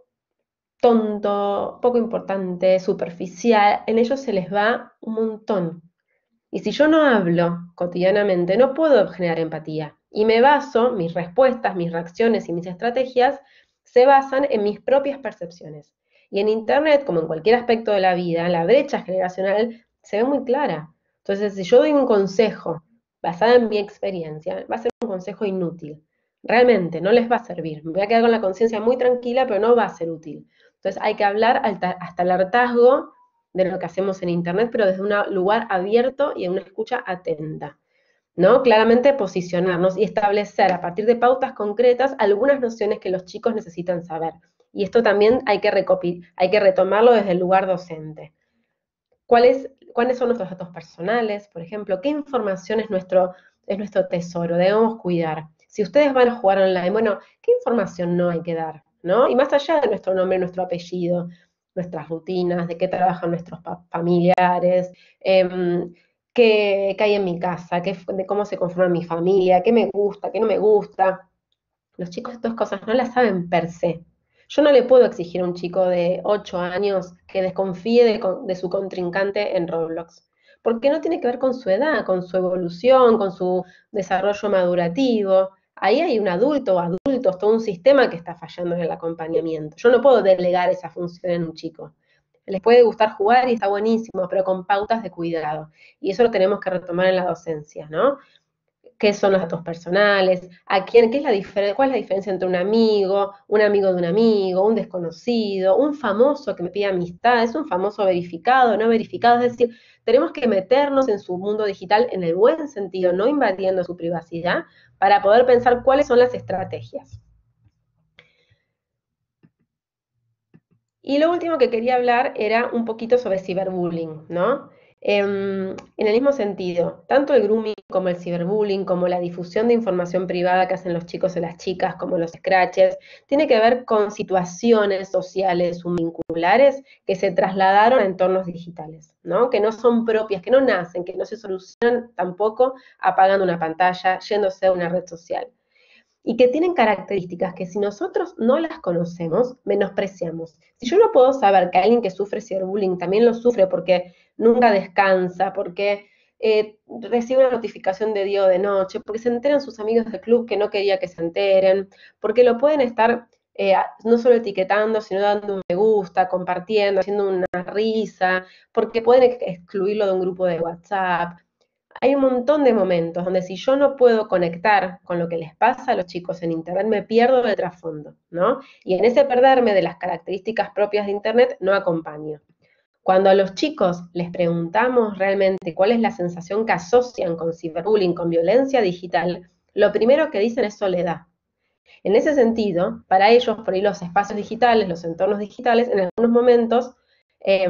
tonto, poco importante, superficial, en ellos se les va un montón. Y si yo no hablo cotidianamente, no puedo generar empatía. Y me baso, mis respuestas, mis reacciones y mis estrategias se basan en mis propias percepciones. Y en Internet, como en cualquier aspecto de la vida, la brecha generacional se ve muy clara. Entonces, si yo doy un consejo basado en mi experiencia, va a ser un consejo inútil. Realmente no les va a servir. Me voy a quedar con la conciencia muy tranquila, pero no va a ser útil. Entonces hay que hablar hasta el hartazgo de lo que hacemos en Internet, pero desde un lugar abierto y en una escucha atenta, ¿no? Claramente posicionarnos y establecer a partir de pautas concretas algunas nociones que los chicos necesitan saber. Y esto también hay que, hay que retomarlo desde el lugar docente. ¿Cuáles, ¿Cuáles son nuestros datos personales? Por ejemplo, ¿qué información es nuestro, es nuestro tesoro? Debemos cuidar. Si ustedes van a jugar online, bueno, ¿qué información no hay que dar? ¿No? Y más allá de nuestro nombre, nuestro apellido, nuestras rutinas, de qué trabajan nuestros familiares, eh, qué, qué hay en mi casa, qué, de cómo se conforma mi familia, qué me gusta, qué no me gusta. Los chicos estas cosas no las saben per se. Yo no le puedo exigir a un chico de ocho años que desconfíe de, de su contrincante en Roblox, porque no tiene que ver con su edad, con su evolución, con su desarrollo madurativo. Ahí hay un adulto o adultos, todo un sistema que está fallando en el acompañamiento. Yo no puedo delegar esa función en un chico. Les puede gustar jugar y está buenísimo, pero con pautas de cuidado. Y eso lo tenemos que retomar en la docencia, ¿no? ¿Qué son los datos personales? ¿A quién? ¿Qué es la diferencia? ¿Cuál es la diferencia entre un amigo, un amigo de un amigo, un desconocido, un famoso que me pide amistad? ¿Es un famoso verificado, no verificado? Es decir, tenemos que meternos en su mundo digital en el buen sentido, no invadiendo su privacidad, para poder pensar cuáles son las estrategias. Y lo último que quería hablar era un poquito sobre ciberbullying, ¿no? En el mismo sentido, tanto el grooming como el ciberbullying, como la difusión de información privada que hacen los chicos o las chicas, como los scratches, tiene que ver con situaciones sociales vinculares que se trasladaron a entornos digitales, ¿no? Que no son propias, que no nacen, que no se solucionan tampoco apagando una pantalla, yéndose a una red social. Y que tienen características que si nosotros no las conocemos, menospreciamos. Si yo no puedo saber que alguien que sufre ciberbullying también lo sufre porque nunca descansa, porque eh, recibe una notificación de día o de noche, porque se enteran sus amigos del club que no quería que se enteren, porque lo pueden estar eh, no solo etiquetando, sino dando un me gusta, compartiendo, haciendo una risa, porque pueden excluirlo de un grupo de WhatsApp. Hay un montón de momentos donde si yo no puedo conectar con lo que les pasa a los chicos en Internet, me pierdo del trasfondo, ¿no? Y en ese perderme de las características propias de Internet, no acompaño. Cuando a los chicos les preguntamos realmente cuál es la sensación que asocian con ciberbullying, con violencia digital, lo primero que dicen es soledad. En ese sentido, para ellos, por ahí los espacios digitales, los entornos digitales, en algunos momentos eh,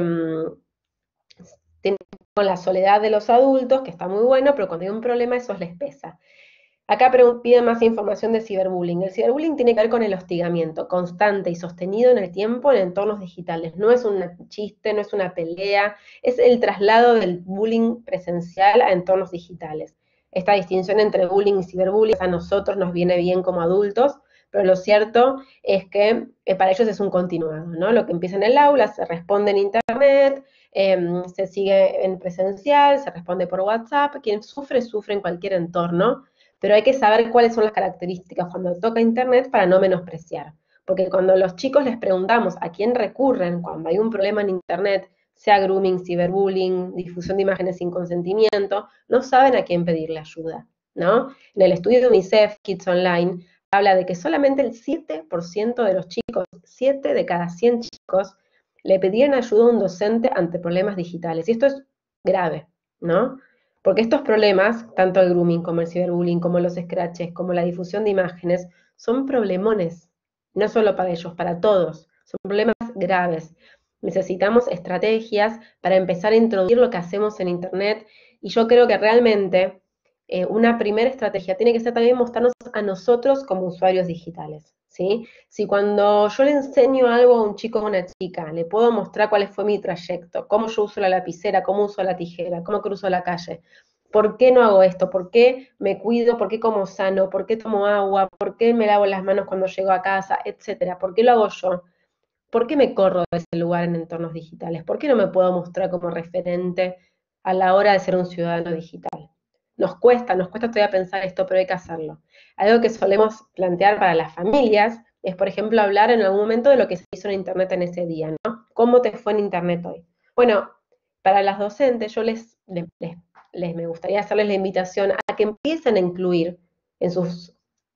tienen la soledad de los adultos, que está muy bueno, pero cuando hay un problema eso les pesa. Acá piden más información de ciberbullying. El ciberbullying tiene que ver con el hostigamiento constante y sostenido en el tiempo en entornos digitales. No es un chiste, no es una pelea, es el traslado del bullying presencial a entornos digitales. Esta distinción entre bullying y ciberbullying a nosotros nos viene bien como adultos, pero lo cierto es que eh, para ellos es un continuado, ¿no? Lo que empieza en el aula se responde en internet, eh, se sigue en presencial, se responde por WhatsApp. Quien sufre, sufre en cualquier entorno, pero hay que saber cuáles son las características cuando toca internet para no menospreciar. Porque cuando los chicos les preguntamos a quién recurren cuando hay un problema en internet, sea grooming, ciberbullying, difusión de imágenes sin consentimiento, no saben a quién pedirle ayuda, ¿no? En el estudio de UNICEF Kids Online habla de que solamente el siete por ciento de los chicos, siete de cada cien chicos, le pidieron ayuda a un docente ante problemas digitales. Y esto es grave, ¿no? Porque estos problemas, tanto el grooming como el ciberbullying, como los scratches, como la difusión de imágenes, son problemones, no solo para ellos, para todos, son problemas graves. Necesitamos estrategias para empezar a introducir lo que hacemos en internet, y yo creo que realmente eh, una primera estrategia tiene que ser también mostrarnos a nosotros como usuarios digitales, ¿sí? Si cuando yo le enseño algo a un chico o una chica, le puedo mostrar cuál fue mi trayecto, cómo yo uso la lapicera, cómo uso la tijera, cómo cruzo la calle, ¿por qué no hago esto? ¿Por qué me cuido? ¿Por qué como sano? ¿Por qué tomo agua? ¿Por qué me lavo las manos cuando llego a casa? Etcétera. ¿Por qué lo hago yo? ¿Por qué me corro de ese lugar en entornos digitales? ¿Por qué no me puedo mostrar como referente a la hora de ser un ciudadano digital? Nos cuesta, nos cuesta todavía pensar esto, pero hay que hacerlo. Algo que solemos plantear para las familias es, por ejemplo, hablar en algún momento de lo que se hizo en internet en ese día, ¿no? ¿Cómo te fue en internet hoy? Bueno, para las docentes yo les, les, les me gustaría hacerles la invitación a que empiecen a incluir en sus,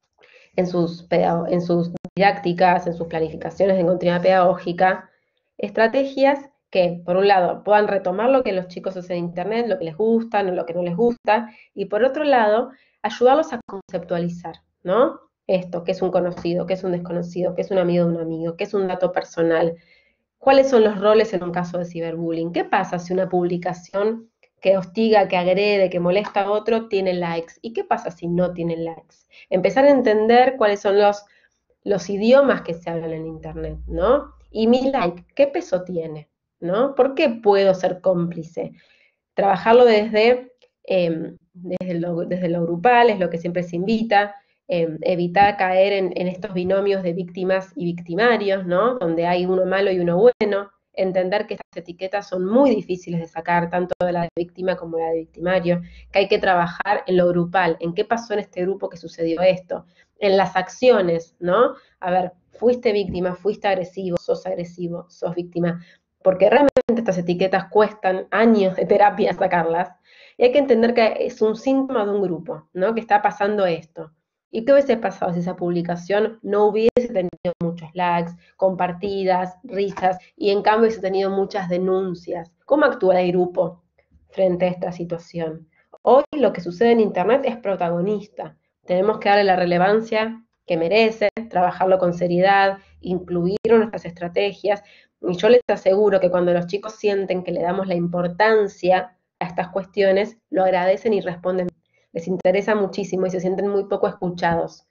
en sus, en sus didácticas, en sus planificaciones de continuidad pedagógica, estrategias que, por un lado, puedan retomar lo que los chicos hacen en internet, lo que les gusta, lo que no les gusta, y por otro lado, ayudarlos a conceptualizar, ¿no? Esto, qué es un conocido, qué es un desconocido, qué es un amigo de un amigo, qué es un dato personal, cuáles son los roles en un caso de ciberbullying, qué pasa si una publicación que hostiga, que agrede, que molesta a otro tiene likes, y qué pasa si no tiene likes. Empezar a entender cuáles son los, los idiomas que se hablan en internet, ¿no? Y mi like, ¿qué peso tiene? ¿No? ¿Por qué puedo ser cómplice? Trabajarlo desde, eh, desde, lo, desde lo grupal, es lo que siempre se invita, eh, evitar caer en, en estos binomios de víctimas y victimarios, ¿no? Donde hay uno malo y uno bueno, entender que estas etiquetas son muy difíciles de sacar, tanto de la de víctima como la de victimario, que hay que trabajar en lo grupal, en qué pasó en este grupo que sucedió esto, en las acciones, ¿no? A ver, fuiste víctima, fuiste agresivo, sos agresivo, sos víctima, porque realmente estas etiquetas cuestan años de terapia sacarlas, y hay que entender que es un síntoma de un grupo, ¿no? Que está pasando esto. ¿Y qué hubiese pasado si esa publicación no hubiese tenido muchos likes, compartidas, risas, y en cambio hubiese tenido muchas denuncias? ¿Cómo actúa el grupo frente a esta situación? Hoy lo que sucede en internet es protagonista. Tenemos que darle la relevancia que merece, trabajarlo con seriedad, incluir nuestras estrategias, y yo les aseguro que cuando los chicos sienten que le damos la importancia a estas cuestiones, lo agradecen y responden. Les interesa muchísimo y se sienten muy poco escuchados.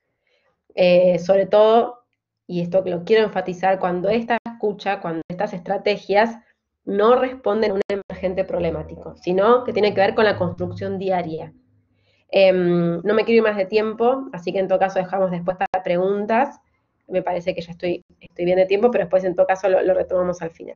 Eh, sobre todo, y esto que lo quiero enfatizar, cuando esta escucha, cuando estas estrategias no responden a un emergente problemático, sino que tiene que ver con la construcción diaria. Eh, no me quiero ir más de tiempo, así que en todo caso dejamos después para preguntas. Me parece que ya estoy, estoy bien de tiempo, pero después en todo caso lo, lo retomamos al final.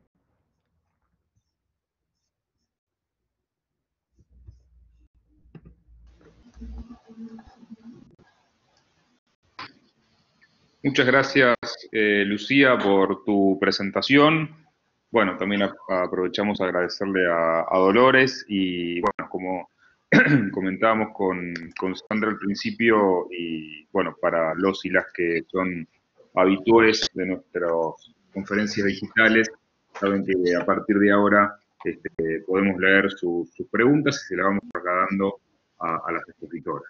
Muchas gracias, eh, Lucía, por tu presentación. Bueno, también a, aprovechamos a agradecerle a, a Dolores y, bueno, como comentábamos con, con Sandra al principio, y, bueno, para los y las que son habitués de nuestras conferencias digitales, saben que a partir de ahora este, podemos leer su, sus preguntas y se las vamos trasladando a, a las expositoras.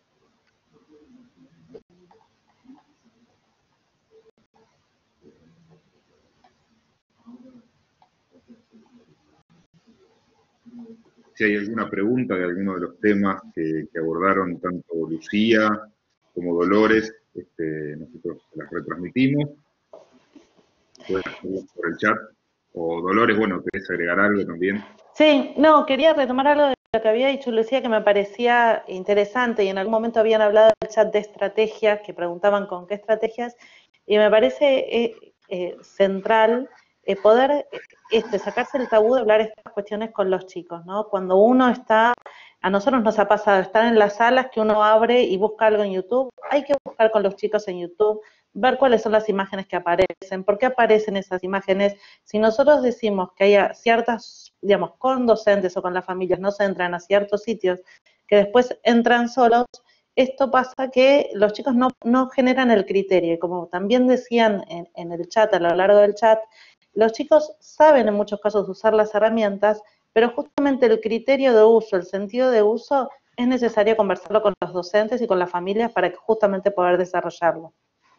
Si hay alguna pregunta de alguno de los temas que, que abordaron tanto Lucía como Dolores, este, nosotros las retransmitimos. Pueden hacerlo por el chat. O Dolores, bueno, ¿querés agregar algo también? Sí, no, quería retomar algo de lo que había dicho Lucía que me parecía interesante, y en algún momento habían hablado del chat de estrategias, que preguntaban con qué estrategias, y me parece eh, eh, central eh, poder este, sacarse el tabú de hablar estas cuestiones con los chicos, ¿no? Cuando uno está, a nosotros nos ha pasado estar en las salas que uno abre y busca algo en YouTube, hay que buscar con los chicos en YouTube, ver cuáles son las imágenes que aparecen, por qué aparecen esas imágenes. Si nosotros decimos que haya ciertas, digamos, con docentes o con las familias no se entran a ciertos sitios, que después entran solos, esto pasa que los chicos no, no generan el criterio. Y como también decían en, en el chat, a lo largo del chat, los chicos saben en muchos casos usar las herramientas, pero justamente el criterio de uso, el sentido de uso, es necesario conversarlo con los docentes y con las familias para que justamente poder desarrollarlo.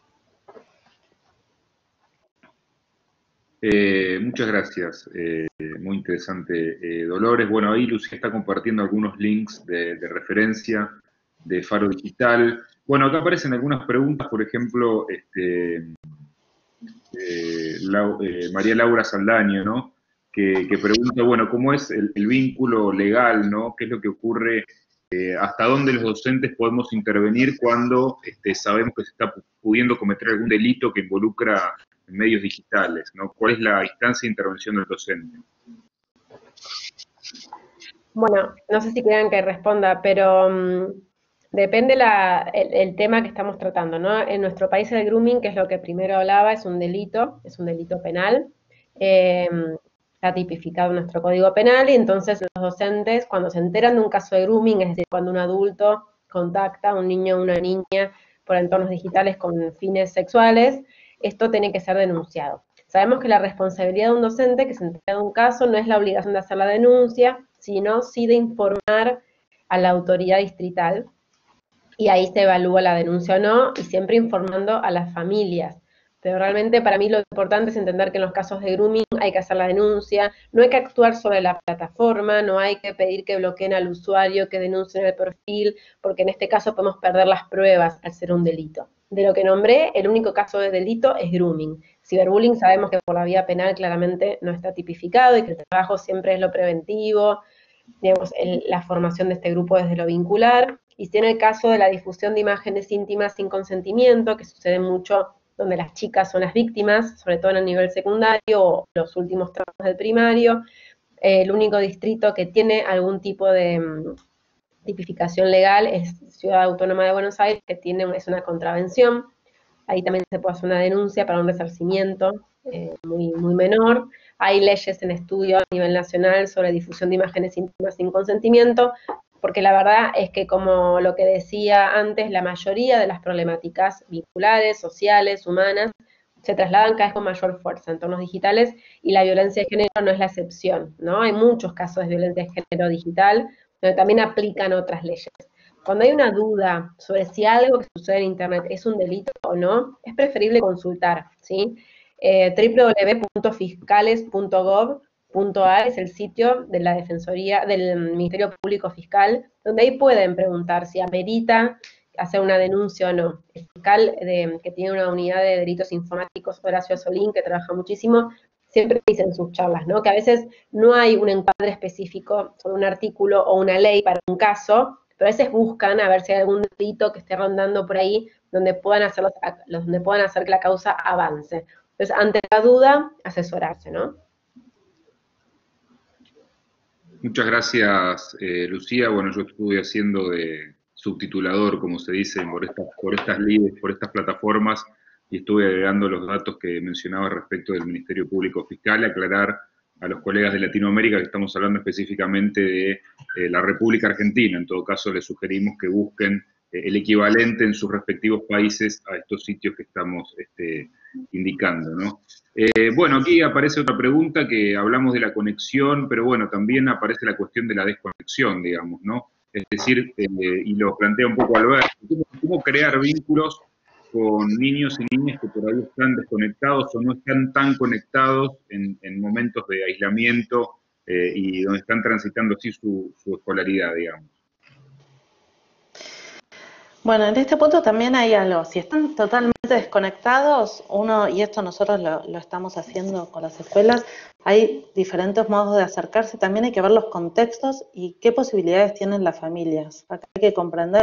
Eh, muchas gracias, eh, muy interesante, eh, Dolores. Bueno, ahí Lucía está compartiendo algunos links de, de referencia de Faro Digital. Bueno, acá aparecen algunas preguntas, por ejemplo, este, eh, Lau, eh, María Laura Saldaño, ¿no? Que, que pregunta, bueno, ¿cómo es el, el vínculo legal, ¿no? ¿Qué es lo que ocurre? Eh, ¿Hasta dónde los docentes podemos intervenir cuando este, sabemos que se está pudiendo cometer algún delito que involucra en medios digitales, ¿no? ¿Cuál es la instancia de intervención del docente? Bueno, no sé si quieran que responda, pero um, depende la, el, el tema que estamos tratando, ¿no? En nuestro país el grooming, que es lo que primero hablaba, es un delito, es un delito penal. Eh, está tipificado en nuestro Código Penal, y entonces los docentes, cuando se enteran de un caso de grooming, es decir, cuando un adulto contacta a un niño o una niña por entornos digitales con fines sexuales, esto tiene que ser denunciado. Sabemos que la responsabilidad de un docente que se entera de un caso no es la obligación de hacer la denuncia, sino sí de informar a la autoridad distrital, y ahí se evalúa la denuncia o no, y siempre informando a las familias. Pero realmente para mí lo importante es entender que en los casos de grooming hay que hacer la denuncia, no hay que actuar sobre la plataforma, no hay que pedir que bloqueen al usuario, que denuncien el perfil, porque en este caso podemos perder las pruebas al ser un delito. De lo que nombré, el único caso de delito es grooming. Ciberbullying sabemos que por la vía penal claramente no está tipificado, y que el trabajo siempre es lo preventivo, digamos, el, la formación de este grupo desde lo vincular. Y si en el caso de la difusión de imágenes íntimas sin consentimiento, que sucede mucho donde las chicas son las víctimas, sobre todo en el nivel secundario o los últimos tramos del primario, eh, el único distrito que tiene algún tipo de um, tipificación legal es Ciudad Autónoma de Buenos Aires, que tiene, es una contravención. Ahí también se puede hacer una denuncia para un resarcimiento eh, muy, muy menor. Hay leyes en estudio a nivel nacional sobre difusión de imágenes íntimas sin consentimiento, porque la verdad es que, como lo que decía antes, la mayoría de las problemáticas vinculares, sociales, humanas, se trasladan cada vez con mayor fuerza en entornos digitales, y la violencia de género no es la excepción, ¿no? Hay muchos casos de violencia de género digital, donde también aplican otras leyes. Cuando hay una duda sobre si algo que sucede en Internet es un delito o no, es preferible consultar, ¿sí? Eh, w w w punto fiscales punto gov punto a r es el sitio de la Defensoría, del Ministerio Público Fiscal, donde ahí pueden preguntar si amerita hacer una denuncia o no. El fiscal de, que tiene una unidad de delitos informáticos, Horacio Solín, que trabaja muchísimo, siempre dice en sus charlas, ¿no? Que a veces no hay un encuadre específico sobre un artículo o una ley para un caso, pero a veces buscan a ver si hay algún delito que esté rondando por ahí donde puedan hacer, los, donde puedan hacer que la causa avance. Entonces, ante la duda, asesorarse, ¿no? Muchas gracias, eh, Lucía. Bueno, yo estuve haciendo de subtitulador, como se dice, por estas, por estas lides, por estas plataformas, y estuve agregando los datos que mencionaba respecto del Ministerio Público Fiscal, y aclarar a los colegas de Latinoamérica que estamos hablando específicamente de eh, la República Argentina. En todo caso, les sugerimos que busquen el equivalente en sus respectivos países a estos sitios que estamos este, indicando, ¿no? Eh, bueno, aquí aparece otra pregunta que hablamos de la conexión, pero bueno, también aparece la cuestión de la desconexión, digamos, ¿no? Es decir, eh, y lo plantea un poco Alberto, ¿cómo, cómo crear vínculos con niños y niñas que por ahí están desconectados o no están tan conectados en, en momentos de aislamiento eh, y donde están transitando así su, su escolaridad, digamos? Bueno, en este punto también hay algo. Si están totalmente desconectados, uno, y esto nosotros lo, lo estamos haciendo con las escuelas, hay diferentes modos de acercarse. También hay que ver los contextos y qué posibilidades tienen las familias. Acá hay que comprender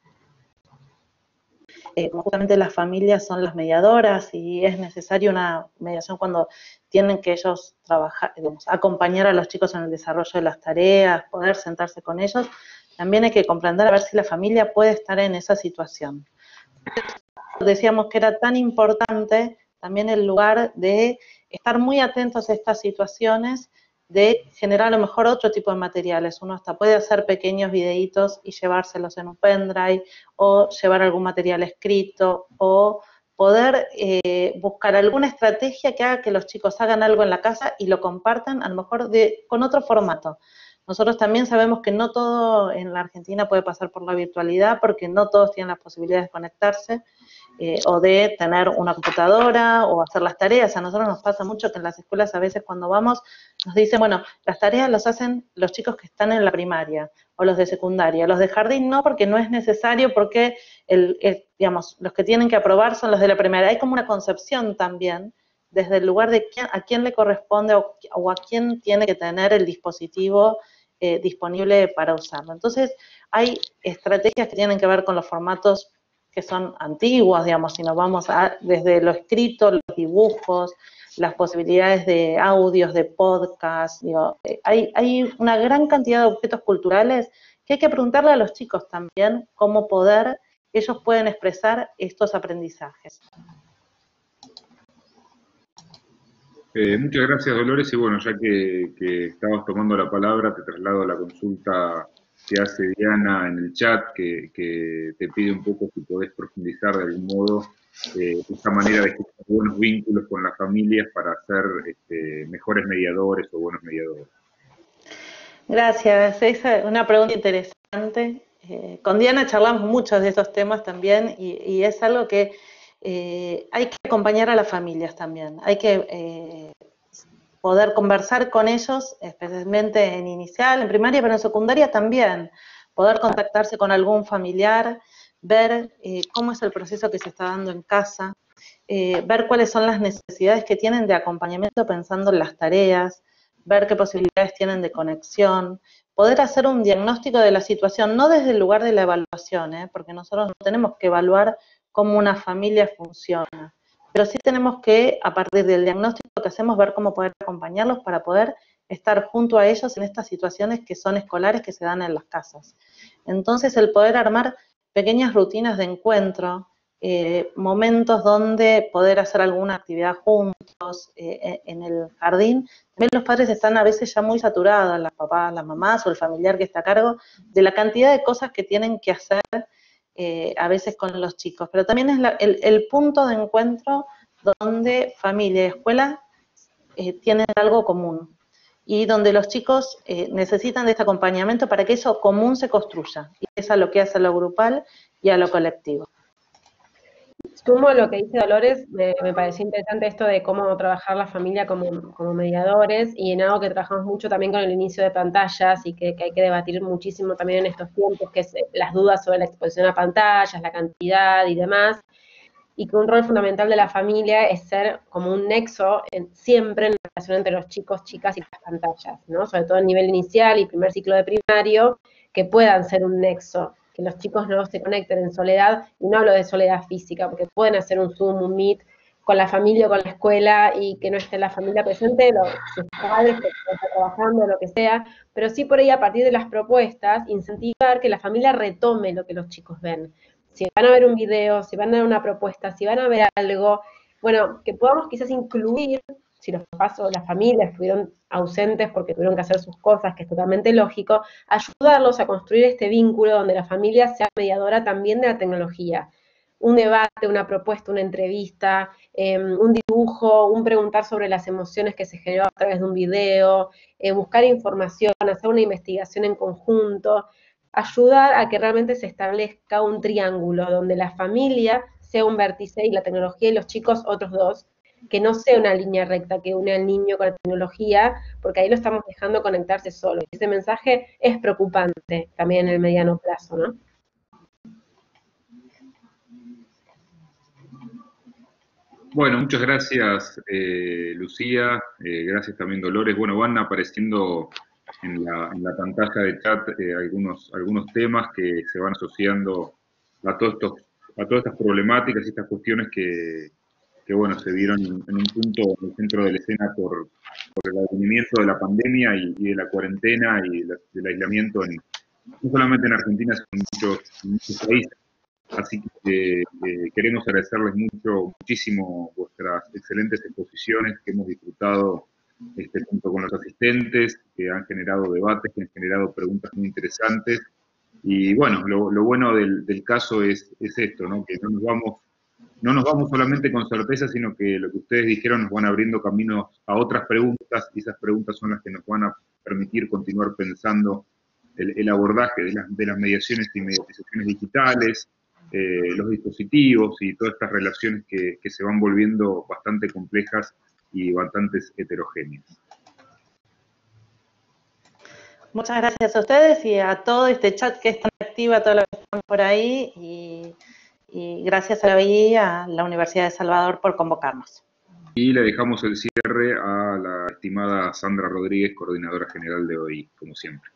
eh, justamente las familias son las mediadoras y es necesaria una mediación cuando tienen que ellos trabajar, digamos, acompañar a los chicos en el desarrollo de las tareas, poder sentarse con ellos. También hay que comprender a ver si la familia puede estar en esa situación. Decíamos que era tan importante también el lugar de estar muy atentos a estas situaciones, de generar a lo mejor otro tipo de materiales. Uno hasta puede hacer pequeños videitos y llevárselos en un pendrive, o llevar algún material escrito, o poder eh, buscar alguna estrategia que haga que los chicos hagan algo en la casa y lo compartan, a lo mejor de, con otro formato. Nosotros también sabemos que no todo en la Argentina puede pasar por la virtualidad, porque no todos tienen las posibilidades de conectarse, eh, o de tener una computadora, o hacer las tareas. A nosotros nos pasa mucho que en las escuelas a veces cuando vamos, nos dicen, bueno, las tareas las hacen los chicos que están en la primaria, o los de secundaria. Los de jardín no, porque no es necesario, porque el, el, digamos, los que tienen que aprobar son los de la primaria. Hay como una concepción también, desde el lugar de quién, a quién le corresponde, o, o a quién tiene que tener el dispositivo Eh, disponible para usarlo. Entonces, hay estrategias que tienen que ver con los formatos que son antiguos, digamos, si nos vamos a, desde lo escrito, los dibujos, las posibilidades de audios, de podcast, digo, eh, hay, hay una gran cantidad de objetos culturales que hay que preguntarle a los chicos también cómo poder, ellos pueden expresar estos aprendizajes. Eh, muchas gracias, Dolores, y bueno, ya que, que estabas tomando la palabra, te traslado la consulta que hace Diana en el chat, que, que te pide un poco si podés profundizar de algún modo eh, esta manera de generar buenos vínculos con las familias para ser este, mejores mediadores o buenos mediadores. Gracias, es una pregunta interesante. Eh, con Diana charlamos muchos de esos temas también, y, y es algo que Eh, hay que acompañar a las familias también, hay que eh, poder conversar con ellos, especialmente en inicial, en primaria, pero en secundaria también, poder contactarse con algún familiar, ver eh, cómo es el proceso que se está dando en casa, eh, ver cuáles son las necesidades que tienen de acompañamiento pensando en las tareas, ver qué posibilidades tienen de conexión, poder hacer un diagnóstico de la situación, no desde el lugar de la evaluación, ¿eh? Porque nosotros no tenemos que evaluar cómo una familia funciona, pero sí tenemos que, a partir del diagnóstico que hacemos, ver cómo poder acompañarlos para poder estar junto a ellos en estas situaciones que son escolares que se dan en las casas. Entonces, el poder armar pequeñas rutinas de encuentro, eh, momentos donde poder hacer alguna actividad juntos, eh, en el jardín. También los padres están a veces ya muy saturados, las papás, las mamás o el familiar que está a cargo, de la cantidad de cosas que tienen que hacer Eh, a veces con los chicos, pero también es la, el, el punto de encuentro donde familia y escuela eh, tienen algo común, y donde los chicos eh, necesitan de este acompañamiento para que eso común se construya, y es a lo que hace a lo grupal y a lo colectivo. Sumo lo que dice Dolores, me, me pareció interesante esto de cómo trabajar la familia como, como mediadores, y en algo que trabajamos mucho también con el inicio de pantallas, y que, que hay que debatir muchísimo también en estos tiempos, que es las dudas sobre la exposición a pantallas, la cantidad y demás, y que un rol fundamental de la familia es ser como un nexo en, siempre en la relación entre los chicos, chicas y las pantallas, ¿no? Sobre todo en nivel inicial y primer ciclo de primario, que puedan ser un nexo, que los chicos no se conecten en soledad, y no hablo de soledad física, porque pueden hacer un Zoom, un Meet con la familia o con la escuela, y que no esté la familia presente, los, sus padres que están trabajando, lo que sea, pero sí por ahí, a partir de las propuestas, incentivar que la familia retome lo que los chicos ven. Si van a ver un video, si van a ver una propuesta, si van a ver algo, bueno, que podamos quizás incluir si los papás o las familias estuvieron ausentes porque tuvieron que hacer sus cosas, que es totalmente lógico, ayudarlos a construir este vínculo donde la familia sea mediadora también de la tecnología. Un debate, una propuesta, una entrevista, eh, un dibujo, un preguntar sobre las emociones que se generó a través de un video, eh, buscar información, hacer una investigación en conjunto, ayudar a que realmente se establezca un triángulo donde la familia sea un vértice y la tecnología y los chicos otros dos, que no sea una línea recta que une al niño con la tecnología, porque ahí lo estamos dejando conectarse solo. Y ese mensaje es preocupante también en el mediano plazo, ¿no? Bueno, muchas gracias, eh, Lucía, eh, gracias también, Dolores. Bueno, van apareciendo en la, en la pantalla de chat eh, algunos, algunos temas que se van asociando a, todos estos, a todas estas problemáticas y estas cuestiones que, que bueno, se vieron en un punto en el centro de la escena por, por el advenimiento de la pandemia y, y de la cuarentena y la, del aislamiento, en, no solamente en Argentina, sino en muchos, en muchos países. Así que eh, queremos agradecerles mucho, muchísimo vuestras excelentes exposiciones que hemos disfrutado este, junto con los asistentes, que han generado debates, que han generado preguntas muy interesantes. Y bueno, lo, lo bueno del, del caso es, es esto, ¿no? Que no nos vamos, no nos vamos solamente con certeza, sino que lo que ustedes dijeron nos van abriendo caminos a otras preguntas, y esas preguntas son las que nos van a permitir continuar pensando el, el abordaje de, la, de las mediaciones y mediatizaciones digitales, Eh, los dispositivos y todas estas relaciones que, que se van volviendo bastante complejas y bastante heterogéneas. Muchas gracias a ustedes y a todo este chat que es tan activo, a todos los que están por ahí, y, y gracias a la U I y a la Universidad de Salvador por convocarnos. Y le dejamos el cierre a la estimada Sandra Rodríguez, coordinadora general de O I, como siempre.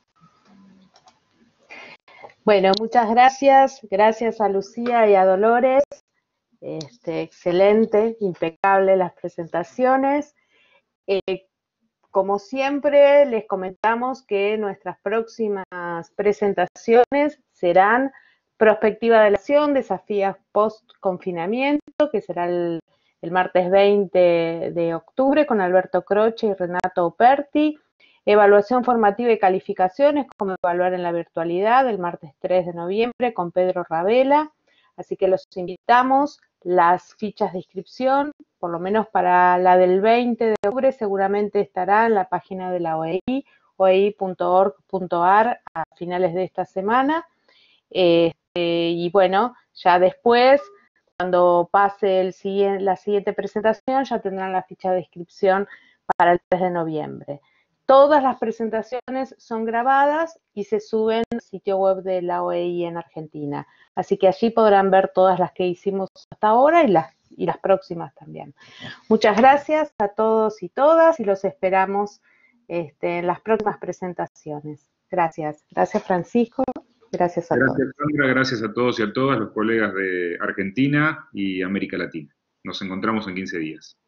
Bueno, muchas gracias, gracias a Lucía y a Dolores, este, excelente, impecable las presentaciones. Eh, como siempre, les comentamos que nuestras próximas presentaciones serán Prospectiva de la acción, desafíos post-confinamiento, que será el, el martes veinte de octubre con Alberto Croce y Renato Operti. Evaluación formativa y calificaciones, cómo evaluar en la virtualidad, el martes tres de noviembre con Pedro Ravela. Así que los invitamos, las fichas de inscripción, por lo menos para la del veinte de octubre, seguramente estará en la página de la O E I, o e i punto org punto a r a finales de esta semana. Este, y bueno, ya después, cuando pase el siguiente, la siguiente presentación, ya tendrán la ficha de inscripción para el tres de noviembre. Todas las presentaciones son grabadas y se suben al sitio web de la O E I en Argentina. Así que allí podrán ver todas las que hicimos hasta ahora y las, y las próximas también. Muchas gracias a todos y todas y los esperamos este, en las próximas presentaciones. Gracias. Gracias, Francisco. Gracias a todos. Gracias, Sandra. Gracias a todos y a todas los colegas de Argentina y América Latina. Nos encontramos en quince días.